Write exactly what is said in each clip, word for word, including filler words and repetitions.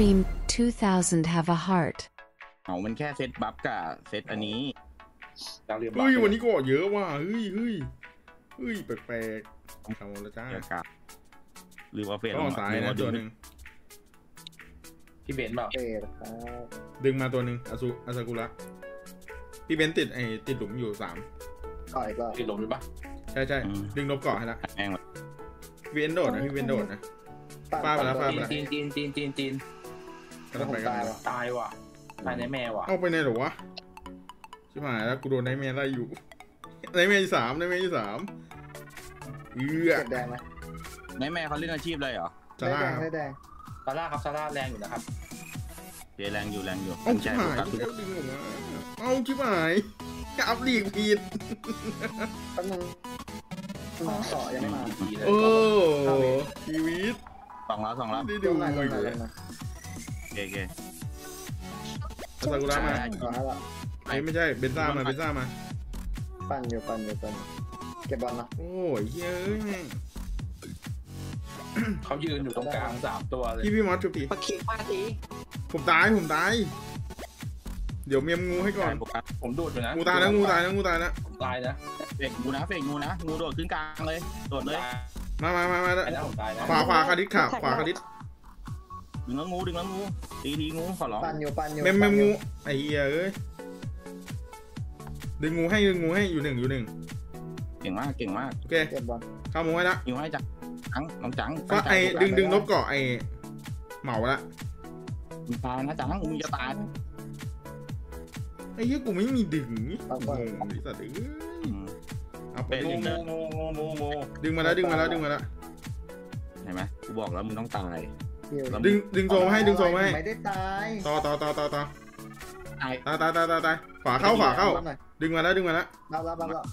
Dream two thousand have a heart เอามันแค่เซตบัฟกับเซตอันนี้เฮ้ยวันนี้ก็เยอะว่ะเฮ้ยเฮ้ยเฮ้ยแปลกๆเอาละจ้าหรือว่าเฟสต้องสายนะตัวหนึ่งพี่เบนซ์แบบดึงมาตัวหนึ่งอาซูอาซากุระพี่เบนซ์ติดไอ้ติดหลุมอยู่สามต่อยก็ติดหลุมอยู่ปะใช่ใช่ดึงลบเกาะให้ละพี่เบนซ์โดดนะพี่เบนซ์โดดนะฟาดไปแล้วฟาดไปแล้วจีนจีนจีนจีนจีนตายว่ะตายว่ะตายในแม่ว่ะเอาไปไหนหรอวะชิบหายแล้วกูโดนในแม่ไล่อยู่ในแม่สามในแม่สามเอือแดงไหมในแม่เขาเล่นอาชีพเลยเหรอซาร่าแดงซาร่าครับซาร่าแรงอยู่นะครับเจแรงอยู่แรงอยู่เอาชิบหายดึงออกมาเอาชิบหายกับหลีกผิดแป๊บนึงต่อยังไม่มาโอ้ชีวิตสองแล้วสองแล้วได้ดูอยู่เก๋เก๋ซากุระมาไอ้ไม่ใช่เบนซ่ามาเบนซ่ามาปั่นอยู่ปั่นอยู่ปั่นเก็บบอลนะโอ้ยเย้ยเขายืนอยู่ตรงกลางสามตัวเลยพี่พี่มอสชุบทีปะคิดป้าทีผมตายผมตายเดี๋ยวเมียมงูให้ก่อนผมโดดอยู่นะงูตายนะงูตายนะงูตายนะตายนะเฟกงูนะเฟกงูนะงูโดดขึ้นกลางเลยโดดเลยมามามามาขวาขวาคาดิสขาขวาคาดิสดึงแล้วงูดึงแล้วงูตีทีงูขอร้องปั่นอยู่ปั่นอยู่เมมเมมงูไอ้เหี้ยเอ้ยดึงงูให้ดึงงูให้อยู่หนึ่งอยู่หนึ่งเก่งมากเก่งมากโอเคเข้างูให้ละอยู่ให้จังจังน้องจังก็ไอ้ดึงดึงลบเกาะไอ้เหมาละมึงตายนะจังมึงจะตายไอ้เหี้ยกูไม่มีดึงงงไอ้สัตว์เอ้ยเอาไปดึงงูงูงูงูดึงมาแล้วดึงมาแล้วดึงมาแล้วเห็นไหมกูบอกแล้วมึงต้องตายดึงดึงโซมให้ดึงโซมให้ไม่ได้ตายต่อต่อต่อต่อต่อตายตายตายตายตายขวาเข้าขวาเข้าดึงมาแล้วดึงมาแล้วรับรับรับ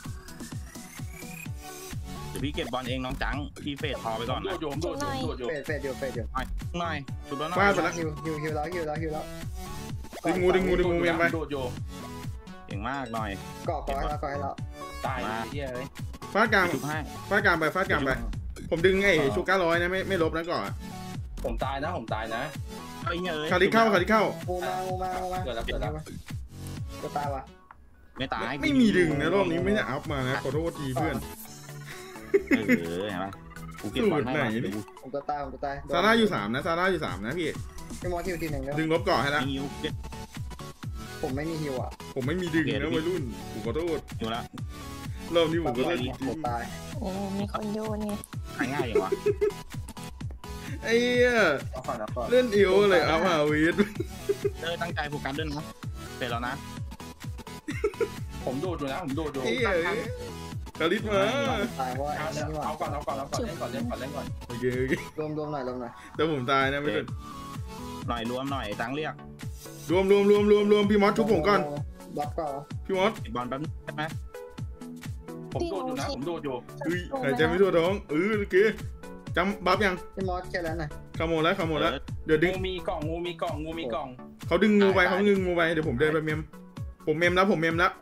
เดี๋ยวพี่เก็บบอลเองน้องจังพี่เฟดพอไปก่อนนะโยมโดดโดดโยมเฟดโยมเฟดโยมหน่อยชุบแล้วหน่อยฟาดไปแล้วฮิวฮิวฮิวแล้วฮิวแล้วฮิวแล้วดึงงูดึงงูดึงงูเมียนไปโดดโยเก่งมากหน่อยเกาะเกาะแล้วเกาะแล้วตายเหี้ยเลยฟาดกลางฟาดกลางไปฟาดกลางไปผมดึงไอ้ชูก้าร้อยนะไม่ไม่ลบนะก่อนผมตายนะผมตายนะไอ้เหี้ยเลยคาริเข้าคาริเข้าโมมาโมมาโมมาเกิดแล้วเกิดแล้วก็ตายวะไม่ตายไม่มีดึงนะรอบนี้ไม่ได้อัพมานะขอโทษทีเพื่อนเออเห็นไหมกูเก็บบอลไหนนี่ผมก็ตายผมก็ตายซาร่าอยู่สามนะซาร่าอยู่สามนะพี่พี่มอสฮิวทีหนึ่งดึงลบเกาะให้ละผมไม่มีฮิวอ่ะผมไม่มีดึงนะวัยรุ่นผมขอโทษอยู่แล้วรอบนี้ผมก็เล่นผมตายโอ้มีคนโยนไงง่ายอย่างวะไอ้เหี้ยเล่นอิ๋วเลยเอาหาวีดเออตั้งใจโฟกัสด้วยนะเป็นแล้วนะผมโดดอยู่นะผมโดดอยู่กาลิสมาตายว่าเอาก่อนเอาก่อนเอาก่อนเล่นก่อนเล่นก่อนเล่นก่อนโอเคโอเครวมรวมหน่อยรวมหน่อยแต่ผมตายนะไม่เป็นหน่อยรวมหน่อยจังเรียกรวมรวมรวมรวมรวมพี่มอสชุบผมก่อนบล็อกก่อนพี่มอสบอลแป๊บนึงใช่ไหมผมโดดอยู่นะผมโดดอยู่เฮ้ยหายใจไม่ทั่วท้องเออโอเคจำบัฟยังพี่มอสแค่นั้นน่ะขโมยแล้วขโมยแล้วเดี๋ยวดึงงูมีกล่องงูมีกล่องงูมีกล่องเขาดึงงูไปเขาดึงงูไปเดี๋ยวผมเดินไปเมมผมเมมแล้วผมเมมแล้ว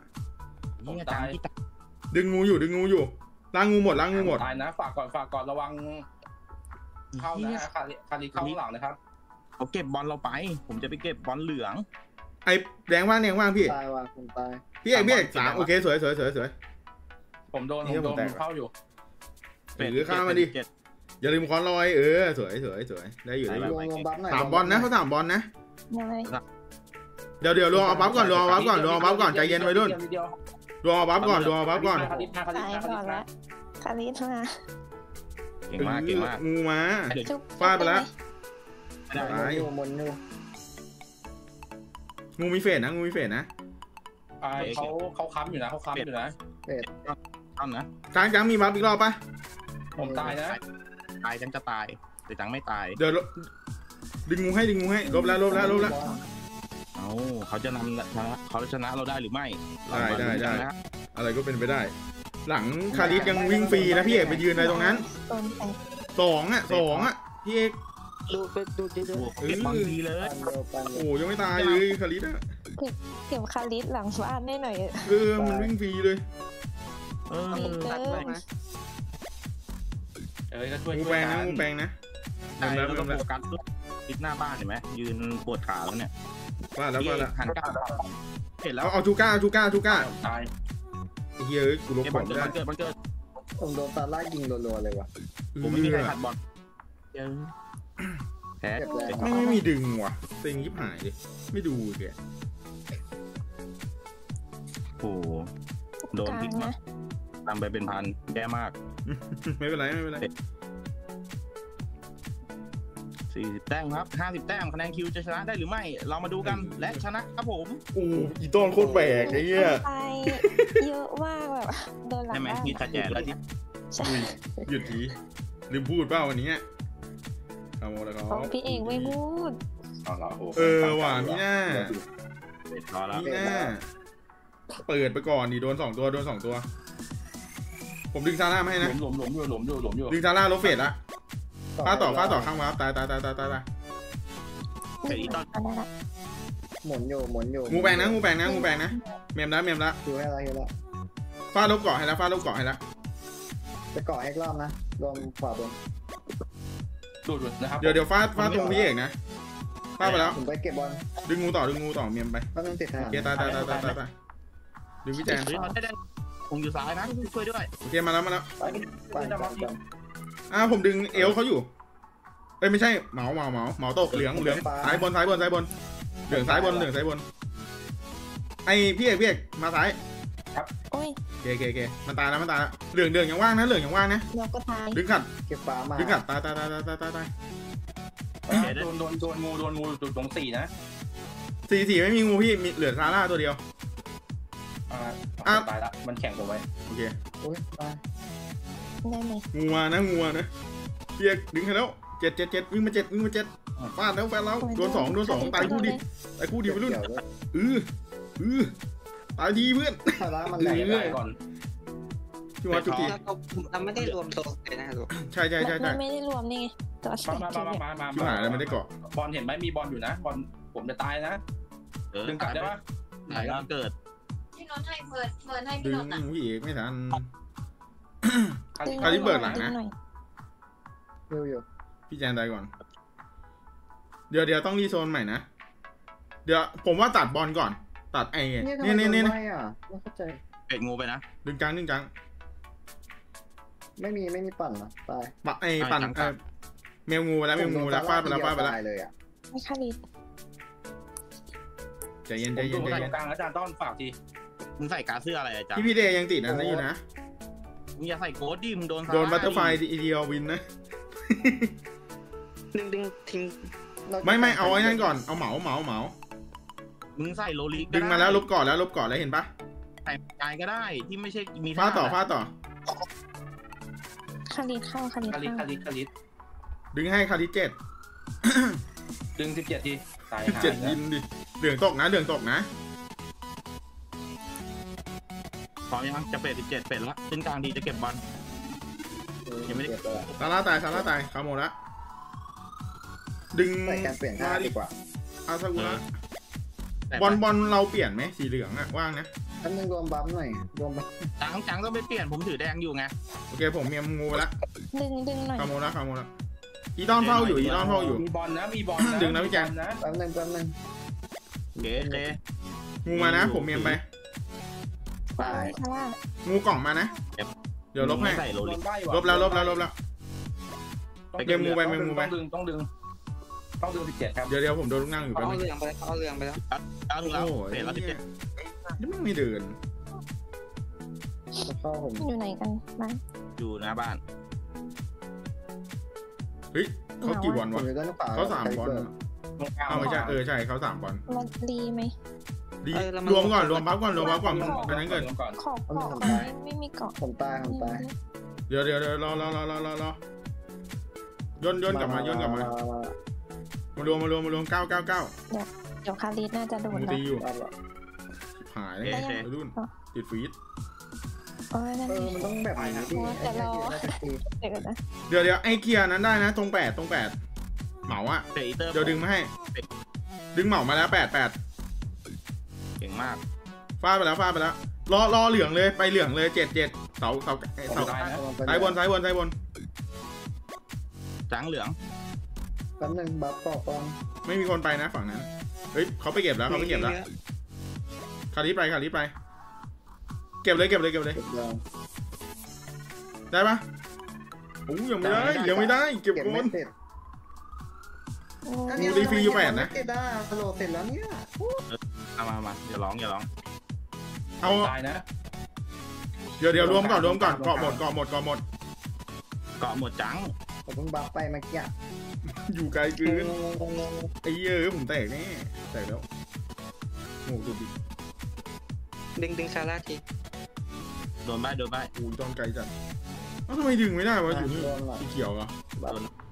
ดึงงูอยู่ดึงงูอยู่ล้างงูหมดล้างงูหมดตายนะฝากก่อนฝากก่อนระวังเข้านะคาริคาริเข้าข้างหลังนะครับเขาเก็บบอลเราไปผมจะไปเก็บบอลเหลืองไอ้แดงว่างแดงว่างพี่ตายว่ะผมตายพี่เอกพี่เอกสามโอเคสวยสวยสวยสวยผมโดนผมโดนเข้าอยู่หรือข้ามาดิอย่าลืมคอนลอยเออสวยสวยสวยได้อยู่ได้อยู่สามบอลนะเขาสามบอลนะเดี๋ยวเดี๋ยวรอเอาบัฟก่อนรอเอาบัฟก่อนรอเอาบัฟก่อนใจเย็นไว้ด้วยรอเอาบัฟก่อนรอเอาบัฟก่อนตายก่อนละคาริสมาเก่งมากเก่งมากงูมาฟาดไปแล้วงูมีเฟสนะงูมีเฟสนะเขาเขาค้ำอยู่นะเขาค้ำอยู่นะเฟสค้ำนะจังจังมีบัฟอีกรอบปะผมตายนะตายจังจะตายแต่จังไม่ตายเดี๋ยวดึงงูให้ดึงงูให้ลบแล้วลบแล้วลบแล้วเอาเขาจะนำเขาจะชนะเราได้หรือไม่ได้ได้ได้อะไรก็เป็นไปได้หลังคาริสยังวิ่งฟรีนะพี่เอกไปยืนอะไรตรงนั้นสองอ่ะสองอ่ะพี่เอกดูดูดูดูเก็บบอลดีเลยโอ้ยังไม่ตายเลยคาริสอ่ะเก็บคาริสหลังบ้านได้หน่อยเออมันวิ่งฟรีเลยเออตัดเลยนะเออก็ช่วยงูแปลงนะงูแปลงนะแล้วก็โฟกัสปิดหน้าบ้านเห็นไหมยืนปวดขาแล้วเนี่ยว่าแล้วว่าแล้วหันกลับเห็นแล้วเอาเอาจูก้าจูก้าจูก้าตายไอ้เหี้ยกูลบเก็บขบออลงเกิไม่ดได้มันเกิดมันเกิดผมโดนตาล่ายิงรัวๆเลยว่ะผมไม่มีใครขัดบอลแพ้ไม่ไม่มีดึงว่ะเต็งยิบหายดิไม่ดูแกโอ้โดนกลาพิกงนะนำไปเป็นพันแย่มากไม่เป็นไรไม่เป็นไรสี่สิบแต้มครับห้าสิบแต้มคะแนนคิวจะชนะได้หรือไม่เรามาดูกันและชนะครับผมโอ้อีต้นโคตรแบกไอ้เหี้ยไปเยอะมากแบบโดนหลังใช่ไหมบ้านมีขแจกแล้วที่ใช่หยุดทีลืมพูดเปล่าวันนี้เอาหมดแล้วของพี่เอกไม่พูดเอาละโอ้เออว่ะมีหน้าเสร็จรอแล้วมีหน้าเปิดไปก่อนดิโดนสองตัวโดนสองตัว ผมดึงซาร่ามาให้หลนะมหลมหลมอยู่หลมอยู่หลมอยู่ดึงซาร่าลบเฟดละฟาต่อฟาต่อข้างวาร์ปตายตายตายตายตายตายเสร็จอีตอนเอาได้ละหมุนอยู่หมุนอยู่งูแบงนะงูแบงนะงูแบงนะเมมละเมมละอยู่ให้ละอยู่ละฟาลบเกาะให้ละฟาลบเกาะให้ละจะเกาะอีกรอบนะรวมขวาบนดูดนะครับเดี๋ยวเดี๋ยวฟาดฟาดตรงพี่เอกนะฟาดไปแล้วผมไปเก็บบอลดึงงูต่อดึงงูต่อเมมไปก็ต้องติดทหารโอเคตายตายตายตายตายตายดึงพี่แจนเฮ้ยได้ได้ผมอยู่ซ้ายนะช่วยด้วยโอเคมาแล้วมาแล้วไปไปไปไปอ่าผมดึงเอวเขาอยู่เอ้ยไม่ใช่เหมาเหมาเหมาเหมาตกเหลืองเหลืองซ้ายบนซ้ายบนซ้ายบนเหลืองซ้ายบนเหลืองซ้ายบนไอพี่เอกพี่เอกมาซ้ายโอ้ยโอเคโอเคโอเคมันตายแล้วมันตายแล้วเหลืองเหลืองยังว่างนะเหลืองยังว่างนะนกก็ตายดึงขัดเก็บฟ้ามาดึงขัดตายตายตายตายตายตายตายโดนโดนโดนงูโดนงูจุดตรงสี่นะสี่สี่ไม่มีงูพี่มีเหลือซาร่าตัวเดียวอ่าตายละมันแข่งผมไว้โอเคโอ้ยตายได้ไหมงูมานะงูมานะพี่เอกดึงให้แล้วเจ็ดเจ็ดเจ็ดวิ่งมาเจ็ดวิ่งมาเจ็ดฟาดแล้วฟาดแล้วโดนสองโดนสองตายคู่ดิตายคู่ดิไปรุ่นเดี๋ยวเออเออตายดีเพื่อนตาล่ามันแหลกได้ก่อนพี่ว่าจุกีเราไม่ได้รวมตัวเลยนะลูกใช่ใช่ใช่ใช่ไม่ได้รวมนี่ไงตัวมามามามามาพี่หายแล้วไม่ได้เกาะบอลเห็นไหมมีบอลอยู่นะบอลผมจะตายนะเออดึงกลับได้ปะไหนแล้วเกิดพี่นนท์ให้เฟิร์นเฟิร์นให้ดึพี่งนนท์อ่ะพี่เอกไม่ทันดึงคราวนี้เบิกหลังนะดึหอยเร็วอยู่พี่แจนตายก่อน เดี๋ยวเดี๋ยวต้องรีโซนใหม่นะ เดี๋ยวผมว่าตัดบอลก่อน ตัดไอ้เนี่ยทำเนี่ยไมเนี่ยโดเนี่ยนเนี่ยไม่อ่ะไม่เข้าใจเป็ดงูไปนะดึงจังดึงจังไม่มีไม่มีปั่นนะตายปะไอ้ปั่นเอ่อเมลงูไปแล้วเมลงูแล้วฟาดไปแล้วฟาดไปแล้วตายเลยอ่ะไม่คาริสใจเย็นผใจมเย็ดูนใจใส่เย็นกลางอาจารย์ต้อนฝากทีมึงใส่กาเสื้ออะไรอาจารย์พี่พี่เดย์ยังติดอันนั้นอยู่นะมึงอย่าใส่โค้ดดิมึงโดนโดนบัตเตอร์ไฟทีเดียววินนะดึงดึงทิ้งไม่ไม่เอาไอ้นั่นก่อน เอาเหมาเหมาเหมามึงใส่โรลิกดึงมาแล้วลบก่อนแล้วลบก่อนแล้วเห็นปะใส่กายก็ได้ที่ไม่ใช่มีฟาดต่อฟาดต่อคาริสเข้าคาริสคาริเข้าคาริคาริดึงให้คาริเจ็ดดึงสิบเจ็ดทีตายสิบหาเจ็ดยยินดิเหลืองตกนะเหลืองตกนะพร้อมยังจะเป็ดสิบเจ็ดเป็ดละขึ้นกลางดีจะเก็บบอล ยังไม่ได้เก็บเลยซาร่าตายซาร่าตายคาโมละดึงใส่การเปลี่ยนท่าดีกว่าอาซากุระแต่บอลบอลเราเปลี่ยนไหมสีเหลืองอะว่างนะอันนึงรวมบัมหน่อยรวมบัมจังจังต้องไปเปลี่ยนผมถือแดงอยู่ไงโอเคผมเมียมงูไปละดึงดึงหน่อยคาโมละคาโมละอีดอนเฝ้าอยู่อีดอนเฝ้าอยู่มีบอลนะมีบอลนะดึงนะพี่แจ๊คมีบอลนะแป๊บนึงแป๊บนึงโอเคโอเคงูมานะ ผมเมียมไปตายคาร่างูกล่องมานะ เดี๋ยวลบให้ไม่ใส่โรโดลินกใบ้ว่ะลบแล้วลบแล้วลบแล้วต้องเกมงูไปเกมงูไปต้องดึงต้องดึงต้องดึงสิบเจ็ดครับเดี๋ยวเดี๋ยวผมโดนลูกนั่งอยู่แป๊บเอานึงเรื่องไปเอาเรื่องไปแล้วเอาถึงแล้วโอ้ยเป็ดแล้วสิบเจ็ดนี่มันไม่เดินเข้าผมอยู่ไหนกันบ้างอยู่หน้าบ้านเฮ้ยเขากี่บอลผมวะอยู่ด้านขวาเขาสามบอลตรงกลางอ้าวไม่ใช่เออใช่เขาสามบอลมาดีไหมดีรวมก่อนรวมบัฟก่อนรวมบัฟก่อนอันนั้นเกินก่อนขอบเกาะไม่ไม่มีเกาะผมตายผมตายเดี๋ยวเดี๋ยวเดี๋ยวรอรอรอรอรอรอย่นย่นกลับมาย่นกลับมามารวมมารวมมารวมเก้าเก้าเก้าเดี๋ยวคาริสน่าจะโดนมึงแล้ตีวอยู่มามาหายแล้วไอ้รุ่นติดฟีดโอ้ยนั่นเออไงมันต้องแบบนี้ดิแต่รอน่าจะตีเดี๋ยวก่อนนะเดี๋ยวเดี๋ยวไอ้เกียร์นั้นได้นะตรงแปดตรงแปดเหมาอะเป็ดอีเตอร์เดี๋ยวดึงมาให้ ดึงเหมามาแล้วแปดแปดเก่งมากฟาดไปแล้วฟาดไปแล้วรอรอเหลืองเลยไปเหลืองเลยเจ็ดเจ็ดเสาเสาเสาตายนะซ้ายบนซ้ายบนซ้ายบนจังเหลืองแป๊บนึงบัฟต่อก่อนไม่มีคนไปนะฝั่งนั้นเฮ้ยเขาไปเก็บแล้วเขาไปเก็บแล้วคาริไปคาริไปเก็บเลยเก็บเลยเก็บเลยเก็บยาวได้ปะโอ้ยังไม่ได้ยังไม่ได้เก็บเก็บก่อไม่นเสร็จงูตีฟรีอยู่แปดนะเก็บได้โหลดเสร็จแล้วเนี่ยเอามามาอย่าร้องอย่าร้องเอาตายนะเดี๋ยวเดี๋ยวรวมก่อนรวมก่อนเกาะหมดเกาะหมดเกาะหมดเกาะหมดจังผมเพิ่งบัฟไปเมื่อกี้อยู่ไกลเกินไอ้เหี้ยผมแตกแน่แตกแล้วโง่ดูดิดึงดึงซาร่าทีโดนใบโดนใบโอ้ยตอนไกลจัดเอ้าทำไมดึงไม่ได้วะอยู่นี่สีเขียวเหรอบัฟ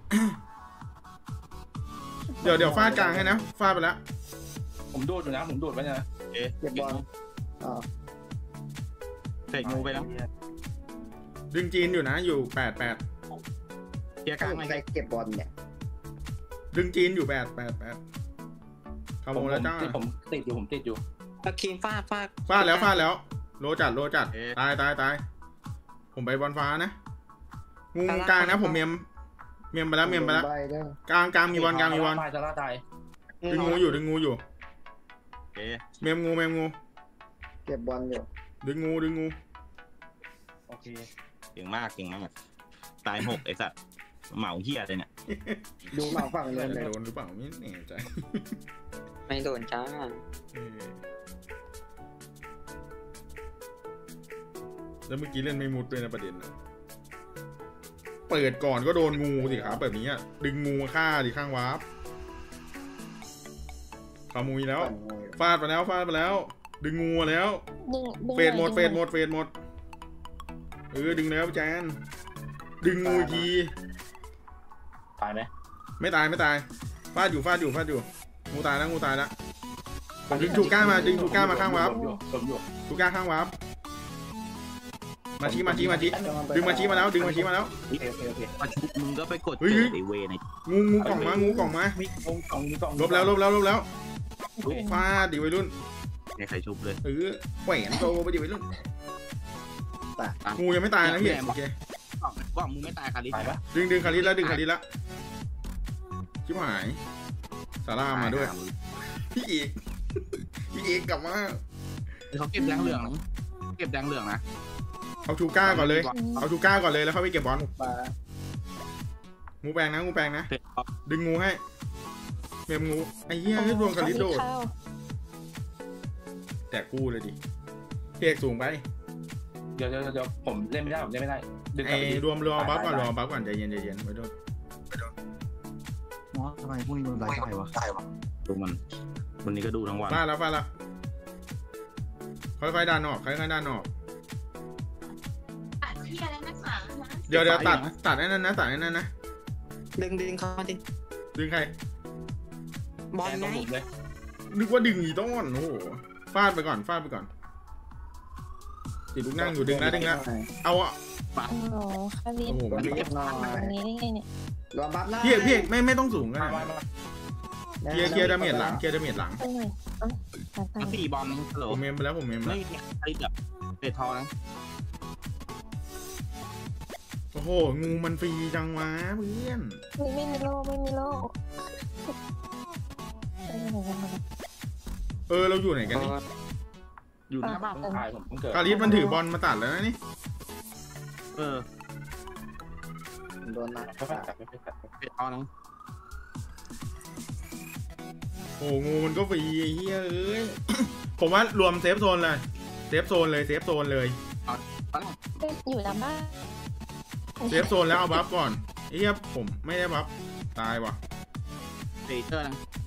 เดี๋ยวเดี๋ยวฟาดกลางให้นะฟาดไปแล้วผมดูดอยู่นะผมดูดไว้นะเอ๊ะเก็บบอลอ่าเสกงูไปแล้วดึงจีนอยู่นะอยู่แปดแปดเคลียร์กลางหน่อยใครเก็บบอลเนี่ยดึงจีนอยู่แปดแปดแปดขโมยแล้วจ้าผมติดอยู่ผมติดอยู่ตะคีมฟาดฟาดฟาดแล้วฟาดแล้วโลจัดโลจัดตายตายตายผมไปบอลฟ้านะงูกลางนะผมเมียมเมียมไปแล้วเมียมไปแล้วใบด้วยกลางกลางมีบอลกลางมีบอลตายซาร่าตายดึงงูอยู่ดึงงูอยู่เอ๊ะเมียมงูเมียมงูเก็บบอลอยู่ดึงงูดึงงูโอเคเก่งมากเก่งมากตายหกไอ้สัตว์เหมาเหี้ยเลยเนี่ยดูมาฝั่งนู้นเลยโดนหรือเปล่าไม่แน่ใจไม่โดนจ้าเออแล้วเมื่อกี้เล่นไม่มุดด้วยนะประเด็นนะเปิดก่อนก็โดนงูสิครับแบบนี้อะดึงงูมาฆ่าดิข้างวาร์ปขโมยแล้วฝั่งนู้นฟาดไปแล้วฟาดไปแล้ว ดึงงูมาแล้วดึงดึงเฟดหมดน่อยเฟดหมดเฟดหมดเออดึงแล้วแจนดึงงูอีกทีตายไหมไม่ตายไม่ตายฟาดอยู่ฟาดอยู่ฟาดอยู่งูตายแล้วงูตายแล้วผมดึงชูก้ามาดึงชูก้ามาข้างวาร์ปผมอยู่ชูก้าข้างวาร์ปมาชี้มาชี้มาชี้ดึงมาชี้มาแล้วดึงมาชี้มาแล้วโอเคโอเคโอเคมาชุบมึงก็ไปกดเฮ้ยเจอไอเวในงูงูกล่องมางูกล่องมามีกล่องกล่องมีกล่องลบแล้วลบแล้วลบแล้วโอเคฟาดดิวัยรุ่นในใครชุบเลยเออแหวนโตไปดิวัยรุ่นงูยังไม่ตายนะพี่โอเคกล่องกล่องมึงไม่ตายคาริสตายปะดึงดึงคาริสแล้วดึงคาริสแล้วชิบหายสารามาด้วยพี่เอกพี่เอกกลับมาเขาเก็บแดงเหลืองนะเก็บแดงเหลืองนะเอาชูก้าก่อนเลยเอาชูก้าก่อนเลยแล้วเข้าไปเก็บบอลปลางูแปลงนะงูแปลงนะเสร็จดึงงูให้เมมงูไอ้เหี้ยให้รวมคาริสโดดเข้าแตกกู้เลยดิพี่เอกสูงไปเดี๋ยวเดี๋ยวเดี๋ยวผมเล่นไม่ได้ผมเล่นไม่ได้ดึงกไอ้ลับไปดิรวมรวมบัฟก่อนรวมบัฟก่อนใจเย็นใจเย็นไว้ด้วยมอสทำไมพวกนี้มันไร้ได้วะดูมันวันนี้ก็ดูทั้งวันฟาดแล้วฟาดแล้วค่อยๆดันออกค่อยๆดันออกอ่ะที่อะไรนักหนานะเดี๋ยวเดี๋ยวตัดตัดไอ้นั่นนะตัดไอ้นั่นนะดึงดึงเข้ามาดิดึงใครบอลแอนไงต้องหมุนเลยนึกว่าดึงอีต้นโอ้โหฟาดไปก่อนฟาดไปก่อนติดลูกนั่งอยู่ดึงแล้วดึงแล้วเอาอะโอ้โหคาริสโอ้โหบอลมันเก็บหน่อยตรงนี้ได้ไงเนี่ยรวมบัฟหน้าพี่เอกพี่เอกไม่ไม่ต้องสูงก็มาได้มามาเคลียร์เคลียร์ดาเมจหลังเคลียร์ดาเมจหลังตรงไหนเอ้าตายตายมาสี่บอลฮัลโหลผมเมมไปแล้วผมเมมไปไม่แล้วมีคาริสแบบเตะทอนะโอ้โหงูมันฟรีจังวะเพื่อนไม่ไม่มีโลกไม่มีโลกไปไหนกันมาเออเราอยู่ไหนกันนี่อยู่หน้าบ้านตายผมเพิ่งเกิดคาริสมันถือบอลมาตัดแล้วนะนี่เออโดนนะค่อยๆจับค่อยๆจับเตะทอนะโอ้งูมันก็ฟรีไอ้เหี้ยเอ้ย ผมว่ารวมเซฟโซนเลยเซฟโซนเลยเซฟโซนเลยอยู่หลังบ้านเซฟโซนแล้วเอาบัฟก่อนไอ้เหี้ยผมไม่ได้บัฟตายว่ะเตะเตอร์นะ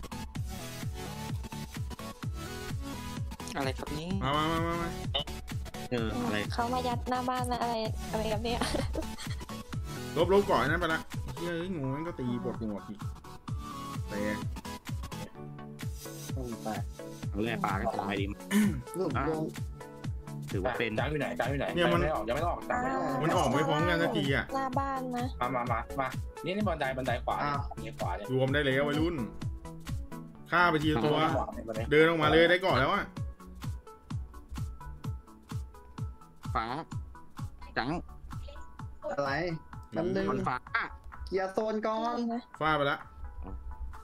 อะไรครับนี้มามามามามาเอออะไรเขามายัดหน้าบ้านนะอะไรอะไรกับเนี่ยลบลบก่อนนั่นไปละเฮ้ยงูมันก็ตีปวดหัวอีกแต่ลงไปเอาแร่ปลาก็ตายดีลูกลงถือว่าเป็นจางอยู่ไหนจางอยู่ไหนยังไม่ออกยังไม่ออกจางไม่ออกมันออกไม่พร้อมกันสักทีอ่ะหน้าบ้านนะมามามามานี่นี่บันไดบันไดขวาเนี่ยขวาเนี่ยรวมได้แล้ววัยรุ่นฆ่าไปทีละตัวขวาเนี่ยบันไดเดินออกมาเลยได้ก่อนแล้วอ่ะฟ้าจังอะไรแป๊บนึงบอลฟ้าเคลียร์โซนก่อนนะฟาดไปละโอ้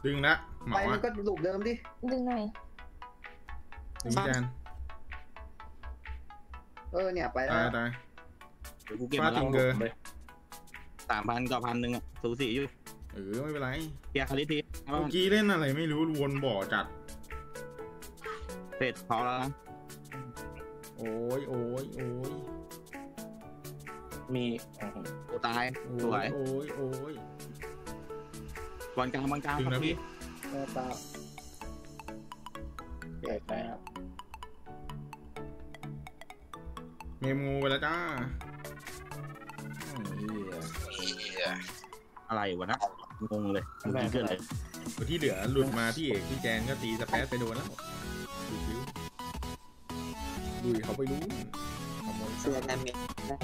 ดึงละหมไปอมันก็หลุมเดิมดิดึงหน่อยดึงพี่แจนเออเนี่ยไปแล้ตายว ตายเดี๋ยวกูเก็บมาแล้วสามพันกับพันหนึ่งอะสูสีอยู่เออไม่เป็นไรเกียร์คาริทีเมื่อกี้เล่นอะไรไม่รู้วนบ่อจัดเสร็จพอแล้วนะโอ้ยโอ้ยโอ้ยมีโอ้ตายโอ้สวยยโอ้ยโอ้ยบอลกลางบอลกลางดึงครันะบพี่พี่เออตาเกิดไปครับเมมงูไปแล้วจ้าเฮียอะไรวะนะงงเลยเมื่อกี้เกิดอะไรคนที่เหลือหลุดมาพี่เอกพี่แจนก็ตีสเปซไปโดนแล้วดูซิวดูเขาไปรู้ขโมยเสื้อดาเมจได้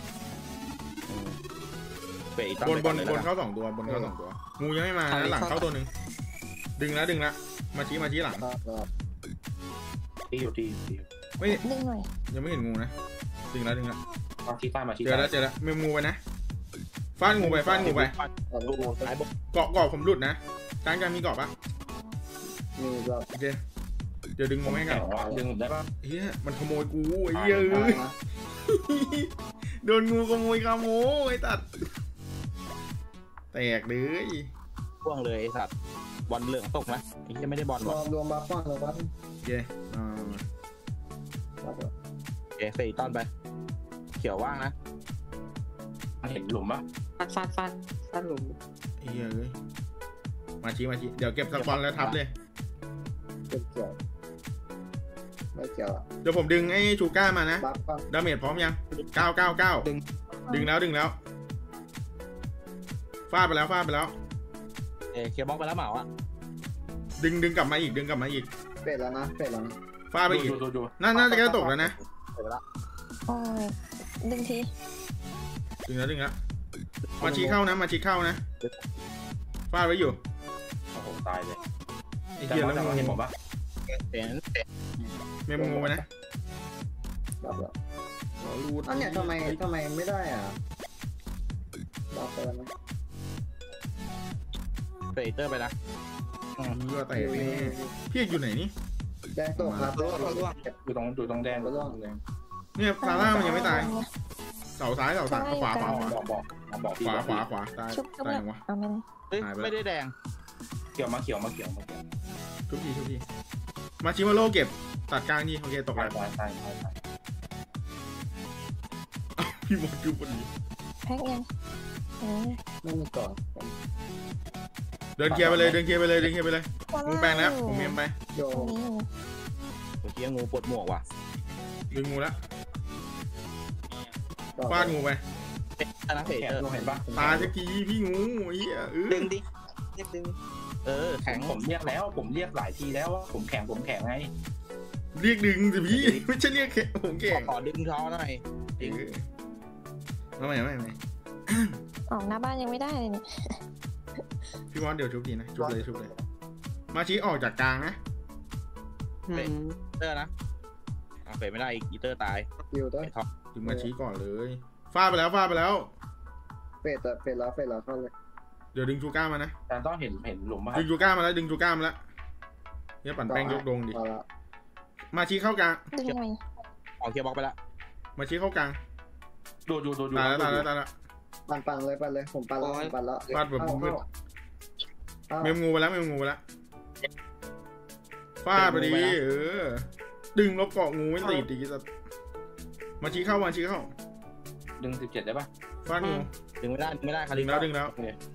เป๋ตั้งบนบนไปบก่อนนเลยเข้าสองตัวบนเข้าสองตัวงูยังไม่มานะหลังเข้าตัวหนึ่งดึงแล้วดึงแล้วมาชี้มาชี้หลังก็ก็ที่อยู่ที่ที่ไม่ดึงหน่อยยังไม่เห็นงูนะดึงแล้วดึงแล้วมาที่ใต้มาที่เจอแล้วเจอแล้วเมมงูไปนะฟาดงูไปฟาดงูไปเอาลูกซ้ายบนเกาะเกาะผมหลุดนะกลางกลางมีเกาะปะมีก็โอเคเดี๋ยวดึงงูให้กัแข่นงว่าดึงได้ป่ะเฮียมันขโมยกูไอ้เหี้ยเอ้ยนะโดนงูขโมยขโมยไอ้ตัดแตกเลยพ่วงเลยไอ้สัตว์บอลเหลืองตกนะไอ้ที่ไม่ได้บอลรวะวมรวมบัฟฟังรวมบัฟโอเคอ่าบัฟเอ๋เป๋ต้อนไป เขียวว่างนะเห็นหลุมป่ะฟาดฟาดฟาดฟาดหลุมไอ้เหี้ยเอ้ยมาชี้มาชี้เดี๋ยวเก็บสปอนแล้วทับเลยเป็นเกี่ยวไม่เกี่ยวเดี๋ยวผมดึงไอ้ชูก้ามานะบัฟฟังดาเมจพร้อมยังเก้าเก้าเก้าดึงดึงแล้วดึงแล้วฟาดไปแล้วฟาดไปแล้วเอ๋เคลียร์บล็อกไปแล้วเหมาอะดึงดึงกลับมาอีกดึงกลับมาอีกเป็ดแล้วนะเป็ดแล้วนะฟาดไปอีกดูดูดูน่าน่าจะใกล้ตกแล้วนะเสร็จไปแล้วโอ้ยดึงทีดึงแล้วดึงแล้วมาชี้เข้านะมาชี้เข้านะฟาดไว้อยู่โอ้โหตายเลยไอ้แต่เหี้ยว่าแล้วแต่งูว่าเห็นผมป่ะเห็นเมมงูไปนะบัฟแล้วอ๋อรูดอันเนี้ยทำไมทำไมไม่ได้อ่ะบัฟไปแล้วนะเป๋เตอร์ไปนะเลือดแตกแน่พี่เอกอยู่ไหนนี่แดงตกครับร่วงร่วงดูตรงดูตรงแดงดูตรงแดงเนี่ยซาร่ามันยังไม่ตายเสาซ้ายเสาซ้ายขวาขวาขวาบอกบอกบอกขวาขวาขวาตายชุบชุบตายเลยยังวะเอาไม่ได้เฮ้ยหายไปแล้วไม่ได้แดงเขียวมาเขียวมาเขียวมาเขียวทุกทีทุกทีมาชิมาโร่เก็บตัดกลางทีโอเคตกตายแล้วตายตายตายตายพี่หมดดูพอดีแพ็กยังเออไม่มีก่อนเดินเคลียร์ไปเลยเดินเคลียร์ไปเลยเดินเคลียร์ไปเลยงูแปลงแล้วผมเมียมไปโยตรงนี้อยู่เมื่อกี้งูปวดหมวกว่ะดึงงูแล้วต่อฟาดงูไปเอ๊ะอันนั้นเป๋แข่เตอร์งเห็นป่ะตาจะกี้พี่งูเฮียเออดึงดิเรียกดึงเออแข่แข็งงผมเรียกแล้ว ผมเรียกหลายทีแล้วว่าผมแข่งผมแข่งไงเรียกดึงสิพี่ไม่ใช่เรียกแค่ผมเก่งขอดึงท้อหน่อยเออมาใหม่มาใหม่มาใหม่ออกหน้าบ้านยังไม่ได้เลยเนี่ยพี่วอนเดี๋ยวชุบทีนะชุบเลยชุบเลยมาชี้ออกจากกลางนะอืมเตอร์นะเอาเป๋ไม่ได้อีกอีเตอร์ตายคิวด้วยไอ้ท็อปดึงมาชี้ก่อนเลยฟาดไปแล้วฟาดไปแล้วเป็ดอะเป็ดแล้วเป็ดแล้วเข้าเลยเดี๋ยวดึงชูก้ามานะแต่ต้องเห็นเห็นหลุมป่ะดึงจูก้ามาแล้วดึงจูก้ามาแล้วเนี่ยปั่นแป้งยกดงดิมาละมาชี้เข้ากลางดึงหน่อยออกเคลียร์บล็อกไปแล้วมาชี้เข้ากลางดูดูดูดูตายแล้วตายแล้วตายแล้วปั่นปั่นเลยปั่นเลยผมปั่นแล้วผมปั่นแล้วฟาดแบบเข้ามืดเข้าเมมงูไปแล้วเมมงูไปแล้วฟาดไปดิเออดึงลบเกาะงูไม่ติดอีกสัสมาชี้เข้ามาชี้เข้าดึงสิบเจ็ดได้ป่ะฟาดงูดึงไม่ได้ดึงไม่ได้คาดึริงแล้วดึงแล้ว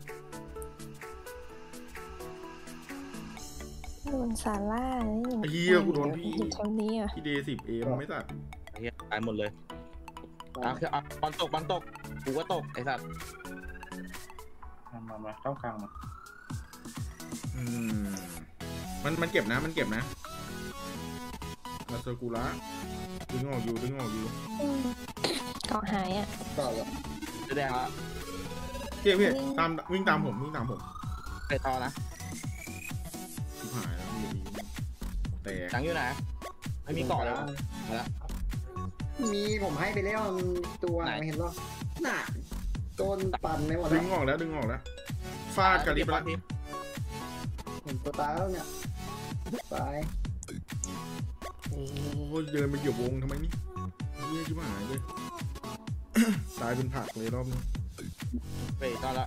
โดนซาร่าไอ้เหี้ยกูโดนพี่อยู่ตรงนี้อ่ะพี่เดย์สิบเอมไม่ตัดไอ้เหี้ยตายหมดเลยเอาเอาบอลตกบอลตกกูก็ตกไอ้สัตว์มามามาเข้ากลางมาอืมมันมันเก็บนะมันเก็บนะมาเซอร์กูระดึงออกอยู่ดึงออกอยู่อืมเกาะหายอ่ะต่อเลยจะแดงแล้วพี่พี่ตามวิ่งตามผมวิ่งตามผมไปทอนะชิบหายแล้วพี่แตกจังอยู่ไหนไม่มีเกาะแล้วมาแล้วมีผมให้ไปแล้วมันตัวไหนเห็นหรอน่ะโดนปั่นไม่หมดดึแล้วงออกแล้วดึงออกแล้วฟาดกระดิบแล้วทีโผมตัวตายแล้วเนี่ยตายโอ้ยเดินไปเหยียบวงทำไมนี่เยี่ยชิบหายเลย ตายเป็นผักเลยรอบนี้เฟดก็ละ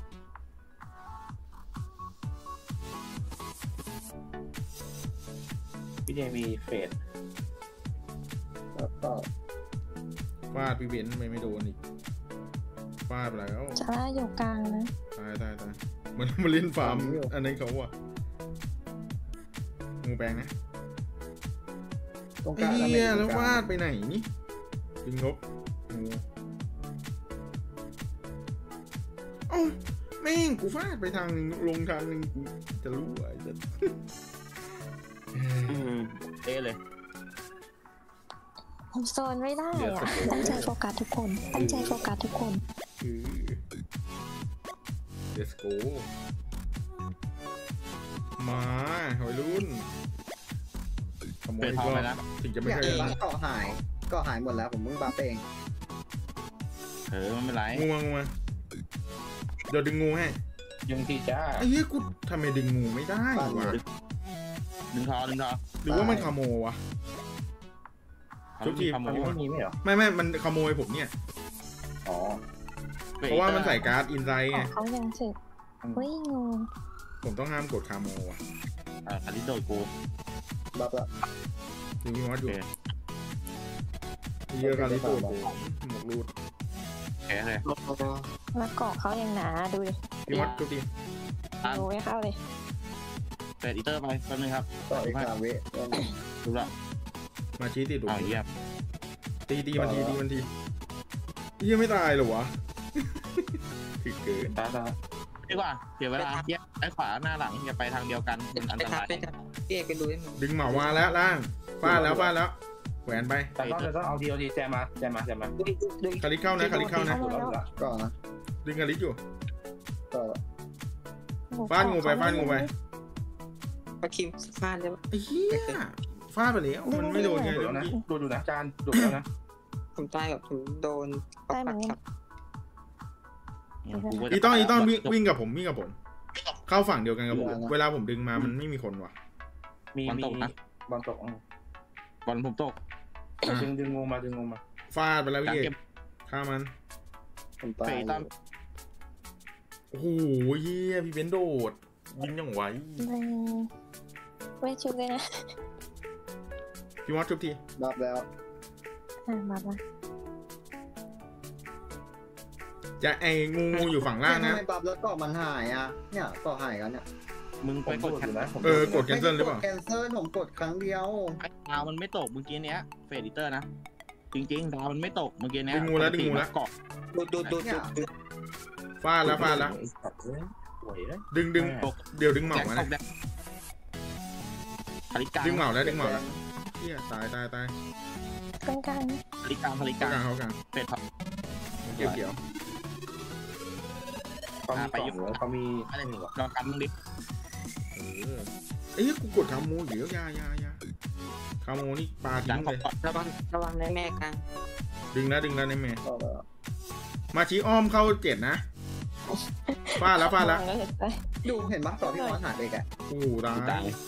พี่เดมีเฟดแล้วก็ฟาดพี่เบนซ์ไม่ไม่โดนอีกฟาดไปแล้วซาร่าอยู่กลางนะตายตายตายมันมาเล่นฟาร์มอันนั้นเขาอะงูแปลงนะตรงกไอ้ลางเหี้ยแล้ววาดไปไหนนี่ดึงลบงูเอ้าแม่งกูฟาดไปทางหนึงลงทางหนึงกูจะรู้ไอ้เด็ดเอะเลยผมโซนไม่ได้อ่ะตั้งใจโฟกัสทุกคนตั้งใจโฟกัสทุกคนคือ let's go มาหอยรุ่นขโมยอีกรอบถึงจะไม่เนี่ยเคยบัฟเกาะหายเกาะหายหมดแล้วผมเพิ่งบัฟเองเออมันไม่ไรงูมางูมาเดี๋ยวดึงงูให้ยังที่จ้าไอ้เหี้ยกูทำไมดึงงูไม่ได้วะดึงทอดึงทอหรือว่ามันขโมยวะ ทุกทีขโมยไม่มีไม่เหรอไม่ไม่มันขโมยผมเนี่ยอ๋อเพราะว่ามันใส่การ์ดอินไซด์ขไงองเขายังสึกเฮ้ยงูผมต้องห้ามกดคาโมอ่ะเอออันนี้โดดกูบัฟละดูพี่มอสอยู่โอเคเยอะกันที่ตัวผมหมกรูดแกเลยแล้วเกาะเขายังหนาดูดิพี่มอสทุกทีดูไม่เข้าเลยเฟดอีเตอร์ไปแป๊บนึงครับต่ออีกสามวิดูละมาชี้ติดดูอ้าวเยี่ยมตีตีมันทีตีมันทีเหี้ยังไม่ตายเหรอวะ ถึกเกินตาตาดีกว่าเสียเวลาเยี่ยมไอ้ขวาหน้าหลังอย่าไปทางเดียวกันมันอันไปตทับรายไปทับพี่เอกไปดูได้ไหมดึงเหมามาแล้วล่างฟาดแล้วฟาดแล้วแหวนไปแต่ต้องจะต้องเอาดีเอาดีแจมาแจมาแจมาดูดิดูดิคาริเข้านะคาริเข้านะถูกแล้วถูกแล้วก่อนนะดึงคาริอยู่ต่อฟาดงูไปฟาดงูไปปลาคิมฟาดแล้วไอ้เหี้ยฟาดไปแล้วมันไม่โดนไงดูเดี๋ยวแล้วนะนี้ดูดูนะจานดูแล้วนะผมตายกับผมโดนปักปักครับอีต้อนอีต้อนวิ่งวิ่งกับผมวิ่งกับผม เข้าฝั่งเดียวกันกับผมเวลาผมดึงมามันไม่มีคนว่ะมีมีบอลตกบอลผมตกดึงดึงงูมาดึงงูมาฟาดไปแล้วพี่เอกฆ่ามันผมตายเฟดตามโอ้โหเฮียพี่เบนโดดยิงยังไหวไม่ไม่ชุบเลยนะพี่มอสทุกทีบัฟแล้วอ่ะมาละจะไอ้งูงูอยู่ฝั่งล่างนะทำไมบัฟแล้วเกาะมันหายอ่ะเนี่ยเกาะหายกันเนี่ยมึงผไปมกกดดแคอน ยู่นะเออกดแคนเซิลหรือเปล่าแคนเซิลผมกดครั้งเดียวไอ้ดาวมันไม่ตกเมื่อกี้เนี้ยเฟดอีเตอร์นะจริงๆดาวมันไม่ตกเมื่อกี้เนี้ยดึงงูแล้วดึงงูแล้วเกาะดูดูดูดูดูฟาดแล้วฟาดแล้วสวยเลยดึงดึงเดี๋ยวดึงเหมามาแจนะกแดงผลิตกลางดึงเหมาแล้วดึงเหมาแล้วเฮียตายตายตายกลางกลางผลิตกลางผลิตกเข้าลางกลางเข้ากลางเฟดท็อปเกี่ยวเกี่ยวเขามีกล่องเขามีอะไรหนึ่งลองกันมึงดิเออไอ้เหี้ยกูกดคาโมอยู่แล้วยายายาคาโมนี่ปลาจัทิ้งงขอเลยก่อนระวังระวังในแม่กลางดึงแล้วดึงแล้วในเมย์ต่อแล้วมาชี้อ้อมเข้าเจ็ดนะฟาดแล้วฟาดแล้วแล้วเห็นไปดูเห็นปะต่อพี่มอสหายไปแกโอ้โหตาตายย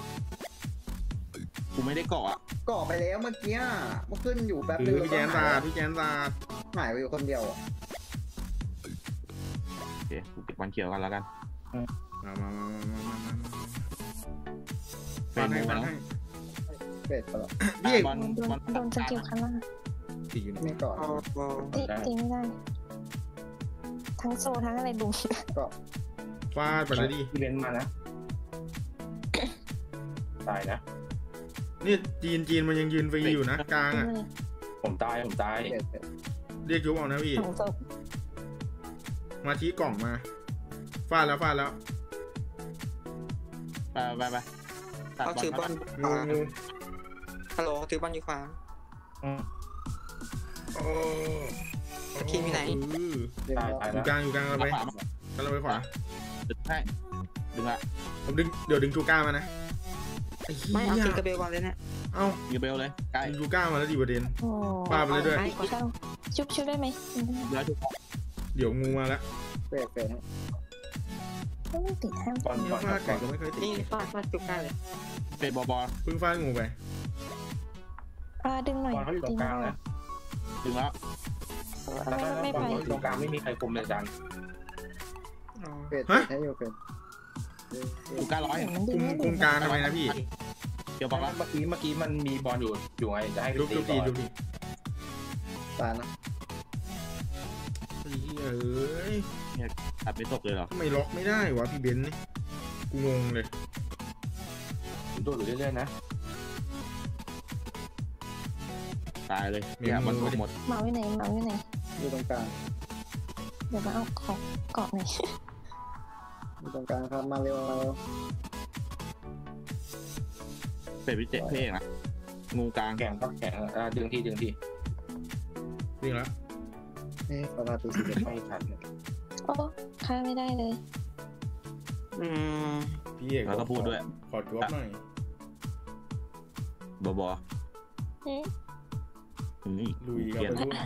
กูไม่ได้เกาะอ่ะเกาะไปแล้วเมื่อกี้มันขึ้นอยู่แป๊บเอนึงอพี่แจนตาดพี่แจนตาดหายไปอยู่คนเดียวอะโอเคกูปิดวันเขียวกันแล้วกันมามามามามามาเฟฟัดนให้งูฟันแล้วให้เบ็ดไปแล้วพี่เอกบอลโดนบอลโดนสกิลคันล่างตีอยู่ไม่นี่เกาะโอ้โหตีตีไม่ได้ ทั้งโซทั้งอะไรบุ้งฟาดไปเลยดิที่เลนมานะตายนะนี่จีนจีนมันยังยืนฟรีอยู่นะกลางอ่ะผมตายผมตายเบ็ดเบ็ดเรียกยุบเอานะพี่สองศพมาชี้กล่องมาฟาดแล้วฟาดแล้วไปไปไปตัดเขาถือบอลงูงูฮัลโหลถือบอลอยู่ขวาโอ้ทีมอยู่ไหนเออเดี๋ยวตายเราตายอแล้ยู่วกลางอยู่กลางเราไปขวามากันเราไปขวาดึงให้ดึงละผมดึงเดี๋ยวดึงชูก้ามานะไอ้เหี้ไม่เอายทีกระเบลบอลเลยนะเอ้ายูเบลเลยใกล้ดึงชูก้ามาแล้วดีประเด็นโอ้ปาไปเลยด้วยช่างชุบชุบได้ไหมแล้วทุกเดี๋ยวงูมาแล้วเบ็ดเบ็ดให้ก็ไม่ติดให้บอลบอลฟาดก่อนก็ไม่เคยติดนี่ฟาดฟาดจุกได้เลยเป็ดบอบอเพิ่งฟาดงูไปปลาดึงหน่อยบอลเขาอยู่ตรงกลางนะถึงแล้วแล้วก็ไม่บอไปลตรงกลางไม่มีใครคุมเลยอาจารย์เป็ดให้อยู่เป็ดถูกการร้อยมันดึคุงมไม่คุดึมงกลางทำไมนะพี่เดี๋ยวบอกว่าเมื่อกี้เมื่อกี้มันมีบอลอยู่อยู่ไงจะให้ลุกตีลุกก่ดีอนลุกดีตานะเอ้ยตัดไม่ตกเลยเหรอทำไมล็อกไม่ได้วะพี่เบนซ์นี่กูงงเลยผมโดดอยู่เรื่อยๆนะตายเลยเนี่ยมันหมดเหมาอยู่ไหนเหมาอยู่ไหนอยู่ตรงกลางเดี๋ยวมาเอาของเกาะหน่อยอยู่ตรงกลางครับมาเร็วมาเร็วเป็ดวิเจเพลงนะงูกลางแข่งก็แข่งอ่าดึงทีดึงทีจริงแล้วเอ๊ะประมาณตัวสิบเอ็ดไม่ทันโอ้ฆ่าไม่ได้เลยอืมพี่เอกแล้วก็พูดด้วยขอจวบหน่อยบอบออืมนี่ลุยกับเกียไปนรุ่น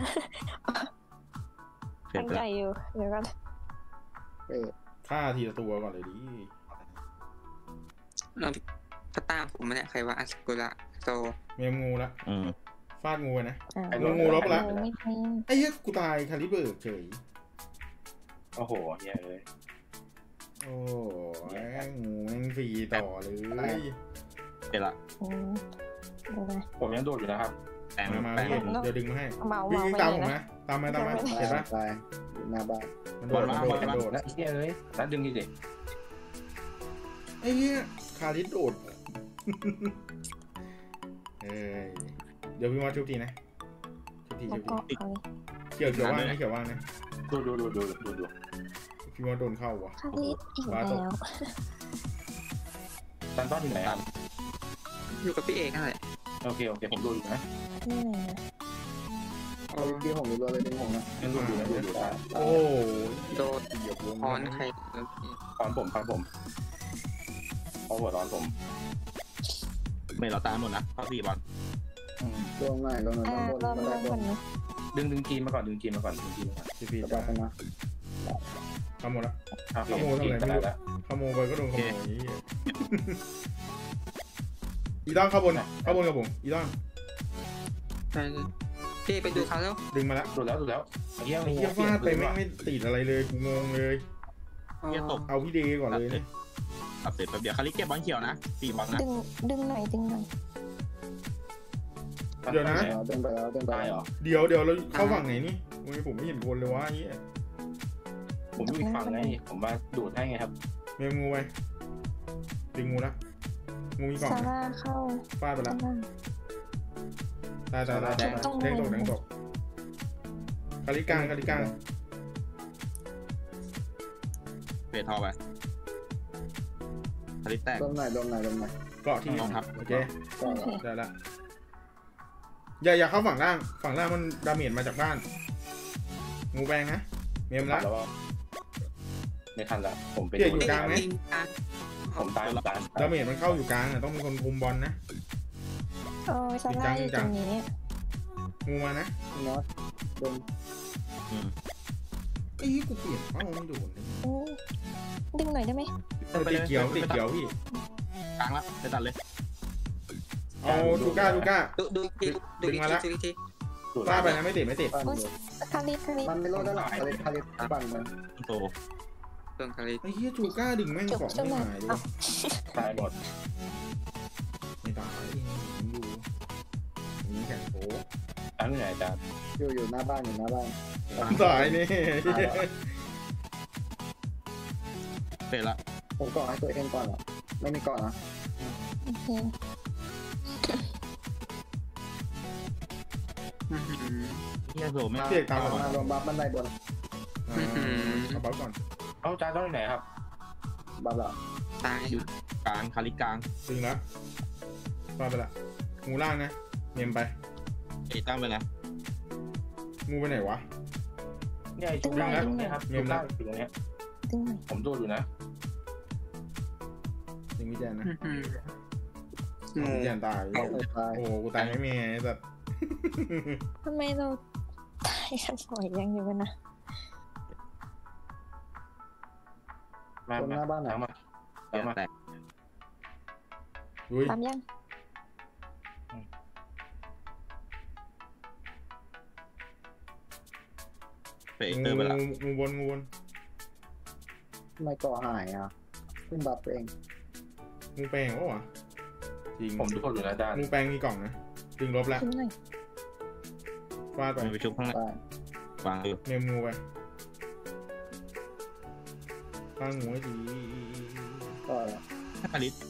เป็ตั้ดงไปใจอยู่เดี๋ยวก่อนเป็ดฆ่าทีละตัวก่อนเลยดิเราพระตามผมเนี่ยใครว่าอัสกุระโซเมมงูละอืมฟาดงูไปนะอ่าไอ้งูลบละไม่ทิ้งไอ้เหี้ยกูตายคาลิเบิร์กเฉยโอ้โหเฮียเลยโอ้แม่งงูแม่งฟรีต่อเลยเป็ดละอืมเดี๋ยวนะผมยังโดดอยู่นะครับแต่งมามาแต่งพี่เดี๋ยวดึงมาให้เหมาวิ่เหงมาตามไปผมเลยนะนะตามมาตามมาตายเห็นปะตายอยู่หน้าบ้านมันโดดมันโดดมันโดดแล้วเฮียเลยแล้วดึงทีเด็กไอ้เหี้ยคาริสโดดเอ้ยเดี๋ยวพี่มาชุบทีนะชุบทีแล้ชุวบทีก็เอาเลยเขียวเขียวว่างนะเขียวว่างนะดูดูดูดูดูดูพี่มาโดนเข้าวะคาริสอีกแล้วตันต้อนอยู่ไหนครับอยู่กับพี่เอกนั่นแหละโอเคโอเคผมดูอยู่นะนี่ไหนนะเอาที่ผมรัวเลยดึงผมนะยังดูอยู่นะดูอยู่ได้โอ้โดนเหยียบวงพรใครแล้วพี่ตอนผมครับผมเขาหัวร้อนผมเมย์เราตายหมดนะเข้าสี่บอลลงหน่อยลงหน่อยอ่าลงบนรวมบันรไดวมบก่อน นนะดึงดึงกีมาก่อนดึงกีมาก่อนดึงกีมาก่อนพี่พี่กระจ้าบะกันนะขโมยละโอเคขโมยทำอะไรไม่รู้แล้วขโมยไปก็โดนขโมยอีดอนเข้าบนเข้าบนกับผมอีดอนใช่พี่ไปดูเขาแล้วดึงมาแล้วดูแล้วดูแล้วเฮียไอ้เหี้ยฟาดไปไม่ไม่ติดอะไรเลยกูงงเลยเกียตกเอาพี่เดย์ก่อนเลยนี่ตัดเสร็จแป๊บเดียวคาริเก็บบอลเขียวนะสี่บอลนะดึงดึงหน่อยดึงหน่อยเดินไปแล้วเดินไปตายแล้เหรวอเดี๋ยวเดี๋ยวเราเข้าฝั่งไหนนี่วันนี้ผมไม่เห็นคนเลยวะไอ้เหี้ยผมอยู่อีกฝั่งไงผมมาดูดให้ไงครับเมมงูไปดึงงูละงูมีกล่องซานะร่าเข้าฟาดไปละข้างล่างตายตายตายตายแดงตกแดงตกคาริกลางคาริกลางเป็ดทอไปคาริแตกลงหน่อยลงหน่อยลงหน่อยเกาะที่ลองครับโอเคก็โอเคได้ละอย่าอย่าเข้าฝั่งล่างฝั่งล่างมันดาเมจมาจากบ้านงูแบงนะเมมละแล้วไม่ทันละผมไปเกียร์อยู่กลางไหมผมตายผมตายดาเมจมันเข้าอยู่กลางอ่ะต้องมีคนคุมบอลนะโอ้ยซาร่าอยู่ตรงนี้งูมานะน็อตลงไอ้ยกูเปลี่ยนเป้าไม่โดนเลยอืมดึงหน่อยได้ไหมติดเกี่ยวติดเกี่ยวพี่กลางละไปตัดเลยเอาลูก้าลูก้าดูดูอีกทีดูอีกทีดูอีกทีดูดฟาดไปนะไม่ติดไม่ติดปั่นโอ้ยอยู่คาริสคาริสมันไม่รอดได้หรอกคาริคาริปั่นมันโตเรื่องคาริไอ้เหี้ยจูก้าดึงแม่งของไม่หายเลยตายหมดไม่ตายผมอยู่นี่แข่งโผอันนี้ไหนอาจารย์อยู่อยู่หน้าบ้านอยู่หน้าบ้านตายนี่เป็ดละผมก่อให้ตัวเองก่อนอ่ะไม่มีก่อนนะโอเคเฮียโซไม่เรียกตามมามาลงบัฟบันไดบนเอาเป้าก่อนเอาอาจารย์ต้องไหนครับบัฟละตายกลางคาริกลางดึงแล้วฟาดไปละงูล่างนะเมมไปเอตั้งไปนะงูไปไหนวะเนี่ยชุดล่างตรงนี้ครับชุดล่างอยู่ตรงนี้ดึงหน่อยผมดูอยู่นะดึงวิจารณ์นะงูวิจารณ์ตายเอาไปตายโอ้โหกูตายไม่มีไอ้สัตว์ทำไมเราตายกันบ่อยยังอยู่กันนะมาคนหน้าบ้านไหนมามามาแตกอุ้ยปั๊มยังเปเตงูอร์ไปละงูบนงูบนทำไมก่อหายอ่ะขึ้นบัฟเองงูแปลงโอ้วะจริงผมดูคนอยู่นะด้านงูแปลงมีกล่องนะดึงลบแล้วขึ้นหน่อยฟาดไปมันไปชุบข้างในได้วางอยู่เมมงูไปฟาดงูให้ดีก็ให้ผลิต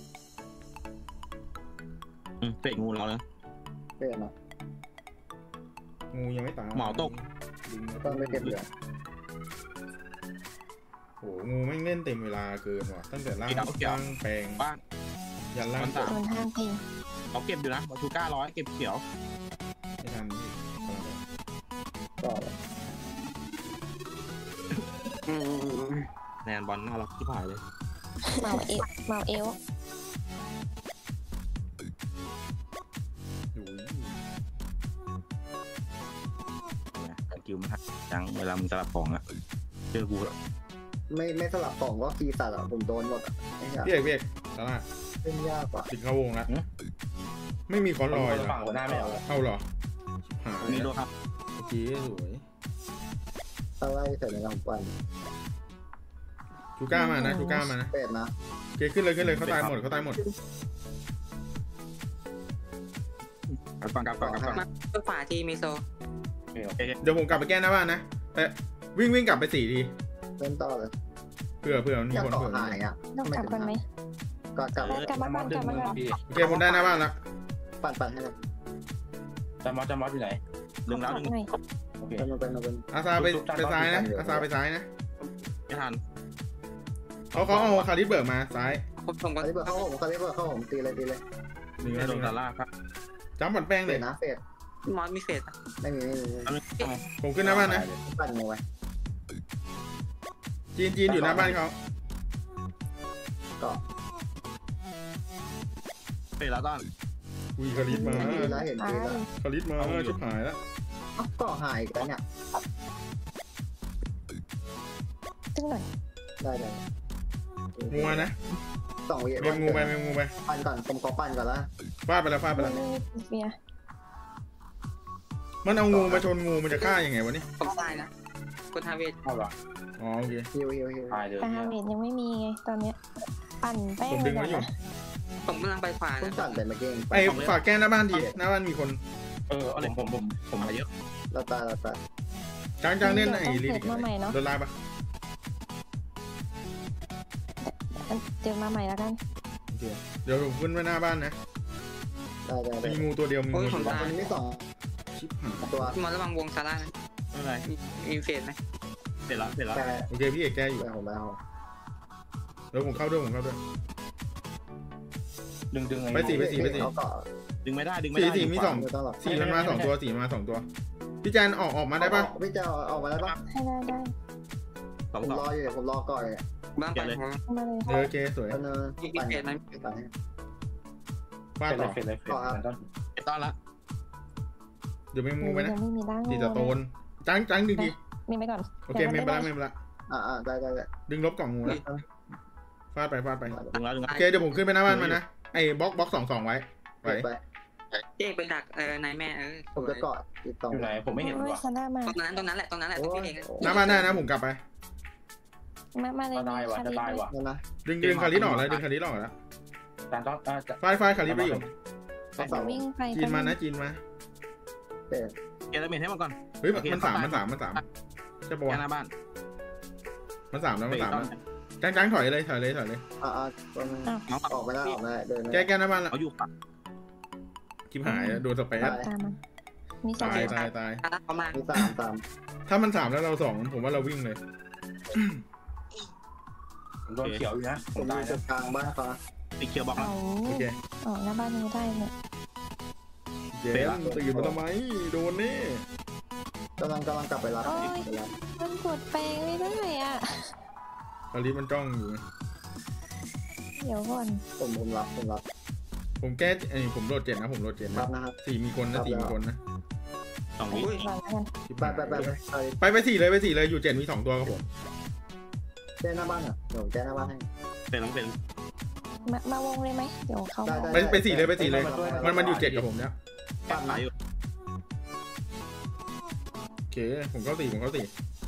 อืมเปะงูเราเลยเปลี่ยนนะงูยังไม่ตายหมอตกดึงต้องไปเก็บเหลืองโอ้โหงูไม่งเล่นเต็มเวลาเกินว่ะตั้งแต่ล่างล่างแปลงบ้านยันล่างมันกตาดมันห้างเพลงเขาเก็บอยู่นะมาชูก้าร้อยเก็บเขียวไม่ทันพี่กำลังไปต่อแนนบอลน่ารักที่ผ่ายเลยเมาเอวเมาเอวอยู่เนี่ยสกิลมันหักจังเวลามึงสลับของอะเจอกูอะไม่ไม่สลับของก็คีย์สัตว์อ่ะผมโดนหมดอ่ะไม่อยากพี่เอกพี่เอกตลาดเล่นยากกว่าติดเข้าวงแล้วไม่มีคอนลอยเหรอฝั่งหัวหน้าไม่เอาเอาเหรอหายมีโดนครับโอเคสวยอะไรใส่ในลำปันชูก้ามานะชูก้ามานะเป็ดนะโอเคขึ้นเลยขึ้นเลยเขาตายหมดเขาตายหมดฟังกับฟังกับฟังมาตัวขวาทีมิโซเดี๋ยวผมกลับไปแก้หน้าบ้านนะแต่วิ่งวิ่งกลับไปสี่ทีเล่นต่อเลยเผื่อเผื่อมันมีอยากคนต่อเผื่อหายอ่ะต้องกลับกันไหมก็กลับกลับมาบ้านกลับมาก่อนโอเคผมได้หน้าบ้านแล้วปั่นปั่นให้เลยจามอสจามอสอยู่ไหนดึงแล้วกลัดึบงหน่อยโอเคเป็นเป็นเป็นอาซาไปไปซ้ายนะอาซาไปซ้ายนะไม่ทันเขาเขาเอาคาริสเบิร์กมาซ้ายผมผมก็คาริเบอร์เข้าผมคาริเบอร์เข้าผมตีเลยตีเลยหนึ่งไม่นะหโดนึ่นงตานะล่าครับจ้ำบัดแป้งเฟเลยดนะเฟดมอสมีเฟสไม่มีไม่มีผมขึ้นหน้าบ้านนะปั่นมือไว้จีนจีนอยู่หน้าบ้านเขาก็เปะแล้วต้อนอุ้ยคาริสมาเห็นดีแล้วเห็นดีแล้วคาริสมาชิบหายแล้วอ๋อก็หายกันเนี่ยขึ้นหน่อยได้เลยงูมานะสองวิเมมงูไปเมมงูไปปั่นก่อนผมขอปั่นก่อนละฟาดไปแล้วฟาดไปแล้วเบียร์มันเอางูมาชนงูมันจะฆ่ายังไงวะนี่ผมตายนะคุณฮาเวทเอาละอ๋อโอเคฮิวฮิวฮิวตายเลยแต่ฮาเวดยังไม่มีไงตอนเนี้ยปั่นแป้งผมดึงไว้อยู่ผมกำลังไปขวาเพิ่งนะปั่นไปเมื่อกี้ไปฝากแก้หน้าบ้านทีหน้าบ้านมีคนเออเอาเลยผมผมผมมาเยอะเราตายเราตายจ้างจ้างเล่นไอ้ลีเกิดมาใหม่เนาะโดนไล่ปะเจอมาใหม่แล้วกันโอเคเดี๋ยวผมขึ้นไปหน้าบ้านนะได้ได้ได้มีงูตัวเดียวมีงูตัวเดียววันนี้ไม่สองชิบหายตัวมอสระวังวงซาร่านะไม่เป็นไรมีมีเฟสไหมเสร็จแล้วเสร็จแล้วแต่โอเคพี่เอกแก้อยู่แต่ผมไม่เอาเดี๋ยวผมเข้าด้วยผมเข้าด้วยดึงดึงไปสิไปสิไปสิเขาก็ดึงไม่ได้ดึงไม่สี่ได้สี่มีสองไม่ต้องหรอกสี่มันมาสองตัวสี่มาสองตัวพี่แจนออกออกมาได้ปะพี่เจ้าออกมาได้ปะให้ได้ได้สองผมสองรออยู่ผมรอก่อนเนี่ยบ้างไปผมมาเลยเออโอเคสวยเออปั่นปั่นให้ฟาดเฟต่อดเฟดเลยเฟดต้นเก็บต้อนละเดี๋ยวไม่งูไปนะยังไม่มีร่างตีตะโตนจ้างจ้างดึงดีมีไปก่อนโอเคเมมไปละเมมไปละอ่าอ่าได้ได้ได้ดึงลบกล่องงูแล้วฟาดไปฟาดไปดึงแล้วดึงแล้วโอเคเดี๋ยวผมขึ้นไปหน้าบ้านมานะไอ้บล็อกบล็อกสองสองไว้ไว้ไปเจ๊ไปดักเออนายแม่เออผมจะเกาะอีกสองอยู่ไหนผมไม่เห็นโอ้ยว่ะซาร่ามาตรงนั้นตรงนั้นแหละตรงนั้นแหละตรงที่เองหน้าบ้านได้นะผมกลับไปมามาเลยจะตายว่ะจะตายว่ะนั่นนะดึงดึงคาริสออกแล้วดึงคาริสออกแล้วจานต้องอ่าจะฟาดฟาดคาริสไปอยู่สองสองวิ่งไปจีนมานะจีนมาเด็ดเกลเมทให้มันก่อนเฮ้ยมันสามมันสามมันสามใช่ปะแค่วะหน้าบ้านมันสามแล้วมันสามแล้วจ้างจ้างถอยเลยถอยเลยถอยเลยอ่าอ่าตัวนึงน้องออกไม่ได้ออกไม่ได้เดินแก้แก้หน้าบ้านละเขาอยู่ฝั่งชิบหายโดนสเปซตามมันมีสอตาง ยตายตายเขามามีสามสามถ้ามันสามแล้วเราสองผมว่าเราวิ่งเลยผมโดนเขียวอยู่นะผผมมอตายยู่นะกลางบ้านเขาติดเขียวบอกแล้วเอาโอเคออกหน้าบ้านยังไม่ได้เนี่ยเย็นตื่นมาทำไมโดนนี่กำลังกำลังกลับไปรับโอ้ยมันกดแปลงไม่ได้อ่ะคาริสมันจ้องอยู่เดี๋ยวก่อนผมผมรับผมรับผมแก้ไอ้ผมโหลดเจ็ดนะผมโหลดเจ็ดรันะบนะครับสี่มีคนนะสี่มีคนนะสองวิก่อนแล้วกันชิบไปหายไปไปไปไปไปไปสี่เลยไปสี่เลยอยู่เจ็ดมีสองตัวครับผมเล่นหน้าบ้านอ่ะเดี๋ยวแก้หน้าบ้านให้เป็นต้องเป็นมามาวงเลยไหมเดี๋ยวเขามาไปไปสี่เลยไปสี่เลย มันมันอยู่เจ็ดกับผมเนี่ยแอบไหลอยู่โอเคผมเข้าสี่ผมเข้าสี่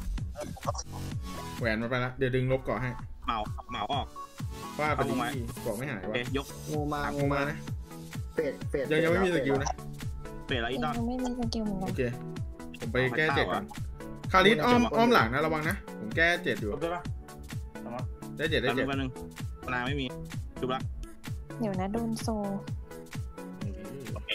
แหวนมาไปละเดี๋ยวดึงลบก่อนให้เหมาเหมาออกฟาดไปดีบอกไม่หายโอวะเคยกงูมาตามงูกูมามานะเฟดเฟดยังยังไม่มีสกิลนะเปลี่ยนแล้วอียัตอนงไม่มีสกิลเหมือนกัโอน เคผมไปแก้เจ็ดก่อนคาริสอ้อมอ้อมหลังนะระวังนะผมแก้เจ็ดอยู่ได้ปะได้เจ็ดได้แป๊บเจ็นึดงแป๊บนึงนาไม่มีจุบละเดี๋ยวนะโดนโซโอเค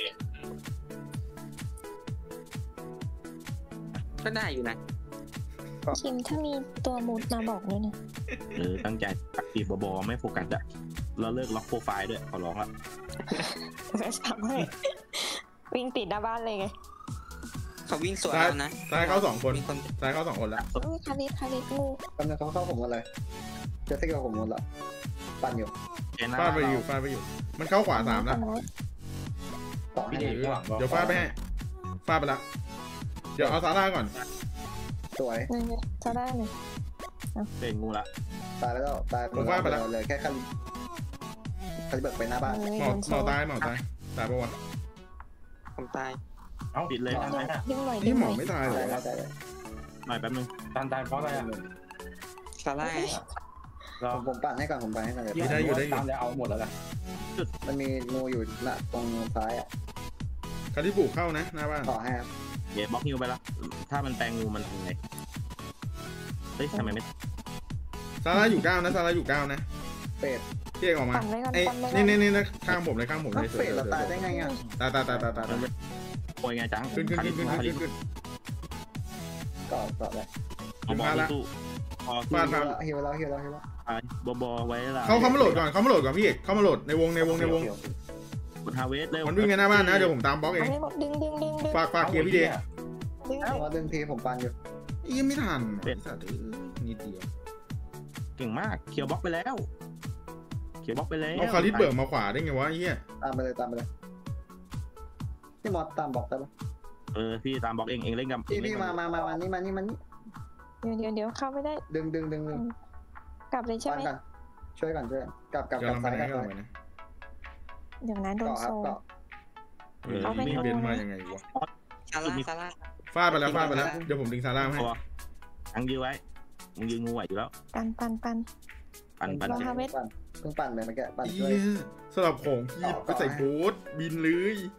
ก็ได้อยู่นะคิมถ้ามีตัวมูดมาบอกด้วยนะเออตั้งใจตักตีบบอไม่โฟกัสอะเราเลิกล็อกโปรไฟล์ด้วยขอร้องละไม่ทำให้วิ่งติดหน้าบ้านเลยไงเขาวิ่งสวนแล้วนะซ้ายเข้าสองคนมีคนซ้ายเข้าสองคนละอุ้ยคาริสคาริสงูกำลังเขาเข้าผมหมดเลยจะสกิลผมหมดละปั่นอยู่เจนนะฟาดไปอยู่ฟาดไปอยู่ มันเข้าขวาสามแล้วต่อให้เดี๋ยวฟาดไปให้ฟาดไปละเดี๋ยวเอาซาร่าก่อนสวยนี่ไงจะได้เลยเป็นงูละตายไปแล้วตายเลยแค่คันคันเบิกไปหน้าบ้านเลยหมอโดนโซหมอตายหมอตายตายปะวะผมตายเอ้าปิดเลยตายดึงหน่อยดึนี่งหหมน่ออยไม่ตายเลยแล้วตายเลยหน่อยแป๊บนึงตายตายเพราะอะไรอ่ะซาร่าเราผมผมปั่นให้ก่อนผมปั่นให้ก่อนเลยได้อยู่ได้อยู่ตามแล้วเอาหมดแล้วกันมันมีงูอยู่หน้าตรงซ้ายอ่ะคาริบุเข้านะหน้าบ้านต่อให้ครับเดี๋ยวบล็อกฮิวไปละถ้ามันแปลงงูมันทำไงเฮ้ยทำไมไม่ซาร่าอยู่เก้านะซาร่าอยู่เก้านะเฟดพี่เอกออกมาปั่นไว้ก่อนไอ้ปั่นไว้ก่อนี่นนี่นี่ข้างผมเลยข้างผมเลยเฟดเราตายได้ไงอ่ะตายตายตายตายตายโอยไงจังขึ้นขึ้นขึ้นขึ้นขึ้นขึ้นต่อต่อเลยเอาบอลตู้พอฟาดฮิวแล้วฮิวแล้วฮิวแล้วฮิวแล้วบอบอไว้ละเขาเขามาโหลดก่อนเขามาโหลดก่อนพี่เอกเขามาโหลดในวงในวงในวงบนฮาเวสเลยมันวิ่งกันหน้าบ้านนะเดี๋ยวผมตามบล็อกเอเอางให้หมดดึงดึงดึงดึงฝากฝากเคลียร์พี่เดย์ดึงว่าดึงทีผมปั่นอยู่ยังไม่ทันสัตว์นิดเดียวเก่งมากเคียวบล็อกไปแล้วเคียวบล็อกไปแล้วเอาคาริสเบิร์กมาขวาได้ไงวะไอ้เหี้ยตามไปเลยตามไปเลยพี่มอสตามบอกได้ปะเออพี่ตามบล็อกเองเองเล่นกับพี่พี่มามามามานี่มานี่มานี่เดี๋ยวเดี๋ยวเดี๋ยวเข้าไม่ได้ดึงดึงดึงดึงกลับเลยใช่ปั่นไหมกันช่วยกันช่วยกันกลับกลับกำกลัลับงไปซ้ายไหนกลับก็ซ้ายไปนะเดี๋ยวนะโดนเกาะคโซรับเกาะเออมีเบนมายังไงวะซาร่าซาร่าฟาดไปแล้วฟาดไปแล้วเดี๋ยวผมดึงซาร่าให้ทั้งยื้อไว้มึงยืนงูไหวอยู่แล้วปันปันปันปั่นปั่นรอฮาเวสปั่นเพิ่งปั่นเลยเมื่อกี้ปั่นช่วยเหี้ยสลับของคีบไปใส่โบ๊ทบินเลย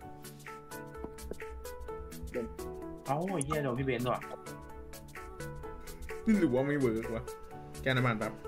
เอ้าไอ้เหี้ยโดนพี่เบนซ์ว่ะนี่หรือว่าไม่เวิร์กวะแกน้ำมันแป๊บ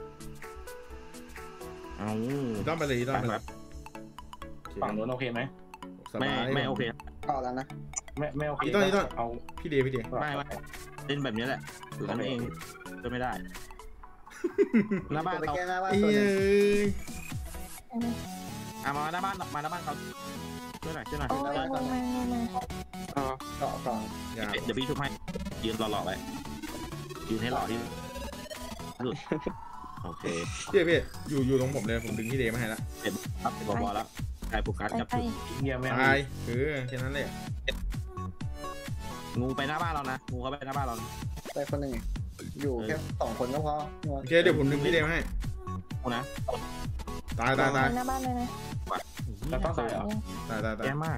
เอาต้องไปเลยต้องไปแบเลยบฝั่งนู้นโอเคไหมสไม่บายไม่โอเคเกาะแล้วนะไม่ไม่โอเคอีต้นอีต้นเอาพี่เดย์พี่เดย์ไม่ไม่เล่นแบบนี้แหละถือกันเองก็ไม่ได้หน้าบ้านไปเราแก้หน้าบ้านเอ้ตัวนึงยอ่ะมาหน้าบ้านมาหน้าบ้านเขาช่วยหน่อยช่วยหน่อยโอ้ยลงมาลงมาอ๋อเกาะก่อนอย่าเดี๋ยวพี่ช่วยให้ยืนรอๆไว้ยืนให้หล่อที่สุดโอเคพี่พี่อยู่อยู่ตรงผมเลยผมดึงพี่เดย์มาให้ละครับบอบอแล้วกายโฟกัสไปกับไปเหี้ยไม่เอาตายเออแค่นั้นเลยงูไปหน้าบ้านเรานะงูเขาไปหน้าบ้านเราไปคนหนึ่งอยู่แค่สองคนก็พอโอเคเดี๋ยวผมดึงพี่เดย์มาให้งูนะตายตายตายหน้าบ้านเลยนะแล้วต้องตายเหรอตายตายตายแย่มาก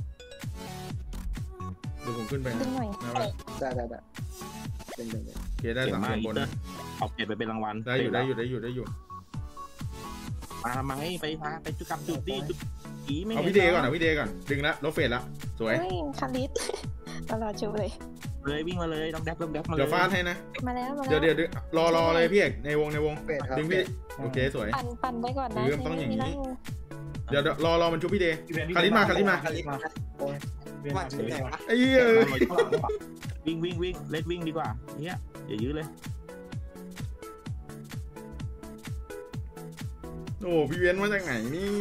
เดี๋ยวผมขึ้นไปดึนะงหน่อยนะว่าได้ได้ได้เป็นเป็นโอเคได้สามคนบนนะเอาเก็บไปเป็นรางวัลได้อยู่ได้อยู่ได้อยู่ได้อยู่มาทำไมไปพาไปจุดกับจุดดีจุดผีไม่เอาพี่เดย์ก่อนเอาพี่เดย์ก่อนดึงละลบเฟสละสวยเฮ้ยคาริสตลอดชูเลยเลยวิ่งมาเลยต้องแดกต้องแดกมาเลยเดี๋ยวฟาดให้นะมาแล้วมาเดี๋แล้ยว วเดี๋ยวรอรอเลยพี่เอกในวงในวงเฟดครับดึงพี่โอเคสวยปั่นปั่นไว้ก่อนนะเออต้องอย่างนี้นี้เดี๋ยวรอรอมันชุบพี่เดย์พี่เบนซ์คาริสมาคาริสมาคาริสมาว่าจะไหนวะไอ้เหี้ยวิ่งวิ่งวิ่งเล็ดวิ่งดีกว่าเนี่ยอย่ายื้อเลยโอ้พี่เวียนมาจากไหนนี่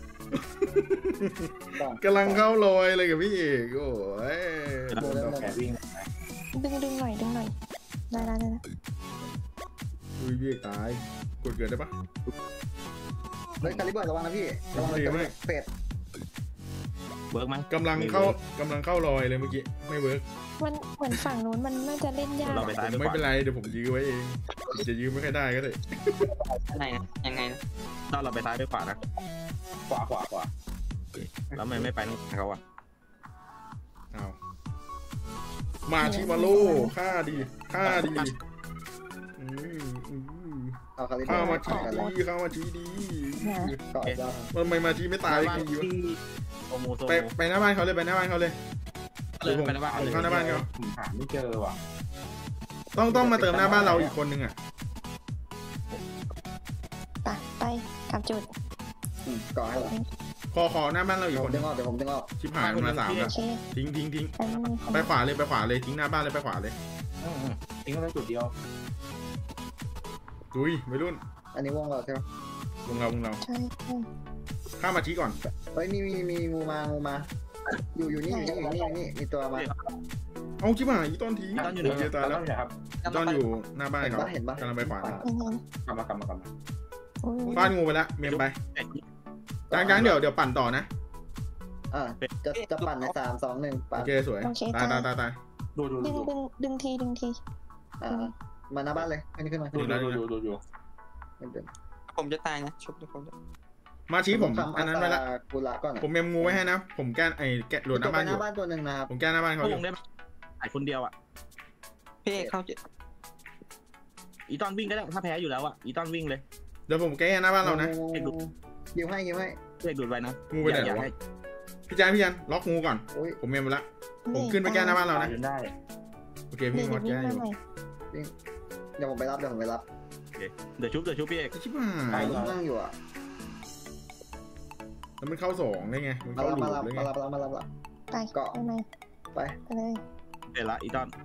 กำลังเข้าลอยเลยกับพี่เอกโอ้ยแขวิ่งดึงดึงหน่อยดึงหน่อยได้ได้ได้อุ้ยพี่เอกตายกดเกิดได้ปะเฮ้ยคาริเบิร์ระวังนะพี่ระวังเลยเฟดเวิร์กไหมกำลังเข้ากำลังเข้าลอยเลยเมื่อกี้ไม่เวิร์กมันเหมือนฝั่งนู้นมันน่าจะเล่นยากเราไปซ้ายไม่เป็นไรเดี๋ยวผมยื้อไว้เองจะยื้อไม่ค่อยได้ก็ได้อะไรนะยังไงนะถ้าเราไปซ้ายด้วยขวานะขวาขวาขวาแล้วมันไม่ไปนู่นเขาอ่ะเอามาชิมาโลฆ่าดีฆ่าดีอืมอืมเอาคาริข้าเบอมาร์ชีก่อนดีข้ามาชีดีก่อนได้ทำไมมาชีไม่ตายกันดีวะโอโมโซไปไปหน้าบ้านเขาเลยไปหน้าบ้านเขาเลยเลยไปหน้าบ้านผมเข้าหน้าบ้านเขาผมหาไม่เจอว่ะต้องต้องมาเติมหน้าบ้านเราอีกคนนึงอ่ะไปไปกลับจุดก่อนให้เราคอคอหน้าบ้านเราอีเดี๋กยวผคมนดึนึงงออกเดี๋ยวผมดึงออกชิบหายมันมาสามโอแล้วเคทิ้งทิ้งทิ้งไปมึงไปขวาเลยไปขวาเลยทิ้งหน้าบ้านเลยไปขวาเลยทิ้งไว้จุดเดียวดุยไม่รุ่นอันนี้วงเราใช่ไหมวงเราวงเราใช่ใช่ข้ามาชีก่อนเฮ้ยมีมีมีงูมางูมา อยู่อยู่นี่อยู่นี่อยู่นี่นี่มีตัวมาเอาชิบหายอีต้นทีต้นอยู่โอเคตายแล้วครับต้นอยู่หน้าบ้านเห็นเขาปะเห็นปะกำลังไปขวานะเห็นเห็นกลับมากลับมากลับมาโอ้ยฟาดงูไปแล้วเมมไปจางจางเดี๋ยวเดี๋ยวปั่นต่อนะอ่าจะจะปั่นในสามสองหนึ่งโอปั่นเคสวยโอเคตายตาตาย ยตายตายดูดูดึดูงดึงดึงทีดึงทีอ่ามาหน้าบ้านเลยขึ้นขึ้นมาดูดูดูดูดูผมจะตายนะชุบทุกคนมาชี้ผมทำอันนั้นไปละกุละก่อนผมเมมงูไว้ให้นะผมแก้ไอ้แกะหลวดหน้าบ้านอหยู่น้าบ้านตัวหนึ่งนะครับผมแก้หน้าบ้านเขาเขาอลยู่งได้ไหมไอ้คนเดียวอ่ะพี่เอกเข้าจะอีตอนวิ่งก็ได้ถ้าแพ้อยู่แล้วอ่ะอีตอนวิ่งเลยเดี๋ยวผมแก้หน้าบ้านเรานะยิวให้ยิวให้เด็กดูดไปนะงูไปไหนอย่าวะให้พี่จานพี่จันล็อกงูก่อนโอ้ยผมเมมไปละผมขึ้นไปแก้หน้าบ้านเรานะยืนได้โอเคเดี๋พี่ยวมอดวิ่แก้งอมายู่ใหม่เดี๋ยวผมไปรับเดี๋ยวผมไปรับเดี๋ยวชุบเดี๋ยวชุบพี่เอกชิบหาใครยนั่งอยู่อ่ะแล้วมันเข้าสองได้ไงมันมาเข้ารับหลุมารับดเลยไงมารับมารับมารับไปเกาะไปไหมไปไปเลยเดี๋ยวละอีตอน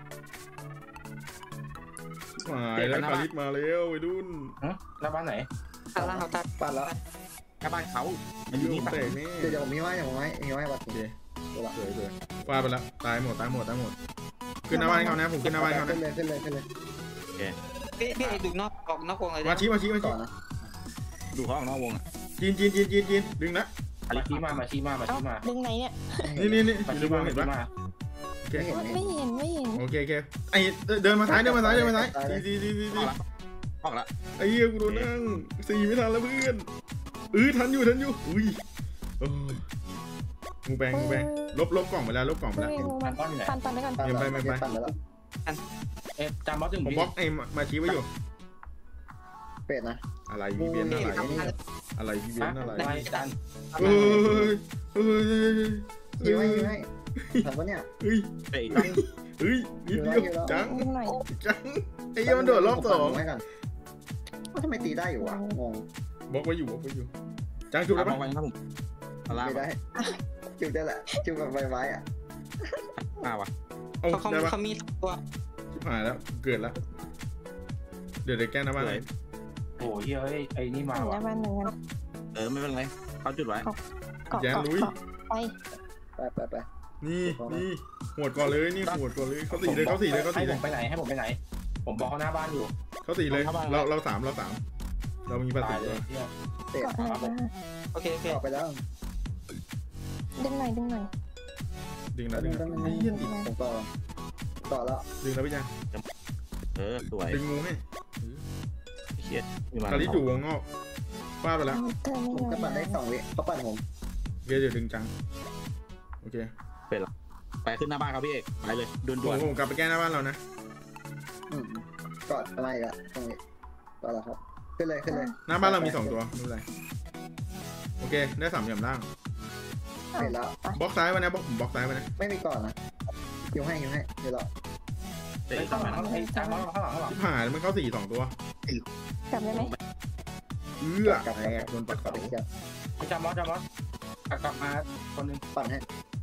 หายแล้วคาริสมาแล้วไอ้ดุนหน้าบ้านไหนข้างล่างเขาตัดปั่นแล้วกระบ้านเขาอายุนี่แตกนี่เดี๋ยวเดี๋ยวผมมีไว้เดี๋ยวผมให้มีไว้วัดโอเคสวยสวยฟาดไปละตายหมดตายหมดตายหมดขึ้นหน้าบ้านเขานะผมขึ้นหน้าบ้านเขาขึ้นะนเลยขึ้นเลยขึ้นเลยพี่พี่เอกดูนอกออกนอกวงเลยมาชี้มาชี้มาก่ชี้อนนะดูเขาออกนอกวงอ่ะจีนจีนจีนจีนจีนดึงนะมาชี้มามาชี้มามาเอ้าชี้มาดึงไหนเนี่ยนี่นี่นี่มาอยู่ชี้ในวมางเห็นชี้ปะมาโอเคไม่เห็นไหมไม่เห็นไม่เห็นโอเคโอเคไอเดินมาซ้ายเดินมาซ้ายเดินมาซ้ายดีดีดีดีออกละไอ้เหี้ยกูโดนนั่งสี่ไม่ทันแล้วเพื่อนเออทันอยู่ทันอยู่อุ้ยโอ้งูแบงงูแบงลบลบกล่องไปแล้วลบกล่องไปไม่แล้วเห็นมันปั่นปั่นไปก่อนปั่นแล้วปั่นแล้วเอ๊ะจำบอสถึงผมพี่บล็อกไอ้มาชี้ไว้อยู่เป็ดนะอะไรวีเบียนอะไรอะไรวีเบียนอะไรไม่ดันเฮ้ยเฮ้ยยิวให้ยิวให้ทำปะเนี่ยเฮ้ยเตะอีกเฮ้ยนิดเดียวจังดึงหน่อยจังไอ้เหี้ยมันโดดรอบสองไว้ก่อนว่าทำไมตีได้อยู่วะงงบล็อกไว้อยู่บล็อกไว้อยู่จังจุดเอาแล้วปะไว้ครับผมเอาล่าไม่ได้จิวได้แหละจิวแบบใบไม้อ่ะอ่าวะเอาเขาเขาได้ปะเขามีตัวชิบหายแล้วเกิดแล้วเดี๋ยวเดี๋ยวแก้นะบ้านไหนโอ้ยเฮ้ยไอ้นี่มาหน้าว่ะบ้านหนึ่งกันเออไม่เป็นไรเขาจุดไว้เกาะเกาะเกาะไปไปไปไปนี่นี่หวดก่อนเลยนี่หวดก่อนเลยเขาสี่เลยเขาสี่เลยเขาให้สี่เลผยมไปไหนให้ผมไปไหน ผมบอกเขาหน้าบ้านอยู่เขาสี่เลยเราเราสามเราสามเรามีประตาตูยเลยเนี่ยเตะเกาะหน่อยนะโอเคโอเคออกไปแล้วดึงหน่อยดึงหน่อยดึงนะดึงนะผมต่อต่อแล้วดึงนะพี่จังเออสวยดึงงูให้เชียดมีมาคาริอยู่วงนอกฟาดไปแล้วเธอไม่ผมยอก็มปั่นได้สองวิเขาปั่นผมโอเคเดี๋ยวดึงจังโอเคไปขึ้นหน้าบ้านเขาพี่เอกไปเลยด่ผวมนผมกลับไปแก้หน้าบ้านเรานะอืมกอดอะไรอ่ะตรงนี้ต่อแล้วครับขึ้นเลยขึ้นเลยหน้าบ้านเรามีสองตัวไม่เป็นไรโอเคได้สามเหลี่ยมล่างเสร็จแล้วบล็อกซ้ายไว้นะบล็อกผมบล็อกซ้ายไว้นะไม่มีก่อนนะยิวให้ยิวให้เดี๋ยวเราๆเตะไอ้อีกข้างหหลัลังงไอ้จำบอสข้างหลังข้างหลังชิบหายมันเข้าสี่สองตัวกลับได้ไหมเอื้อแตกโดนปัดกลัเสาบไปเชียร์ไอ้จำบอสจำบอสกลับมาคนนึงปั่นให้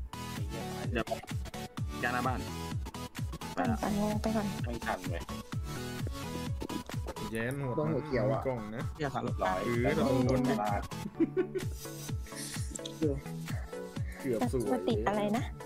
ย่างหน้าบ้านไปปั่นละปั่นงงไปก่อนไม่ทันเลยแย้นหมดมีกล่องนะพี่สามเรียบร้อยเออโดนบ้านเกือบสวยมาติดอะไรนะ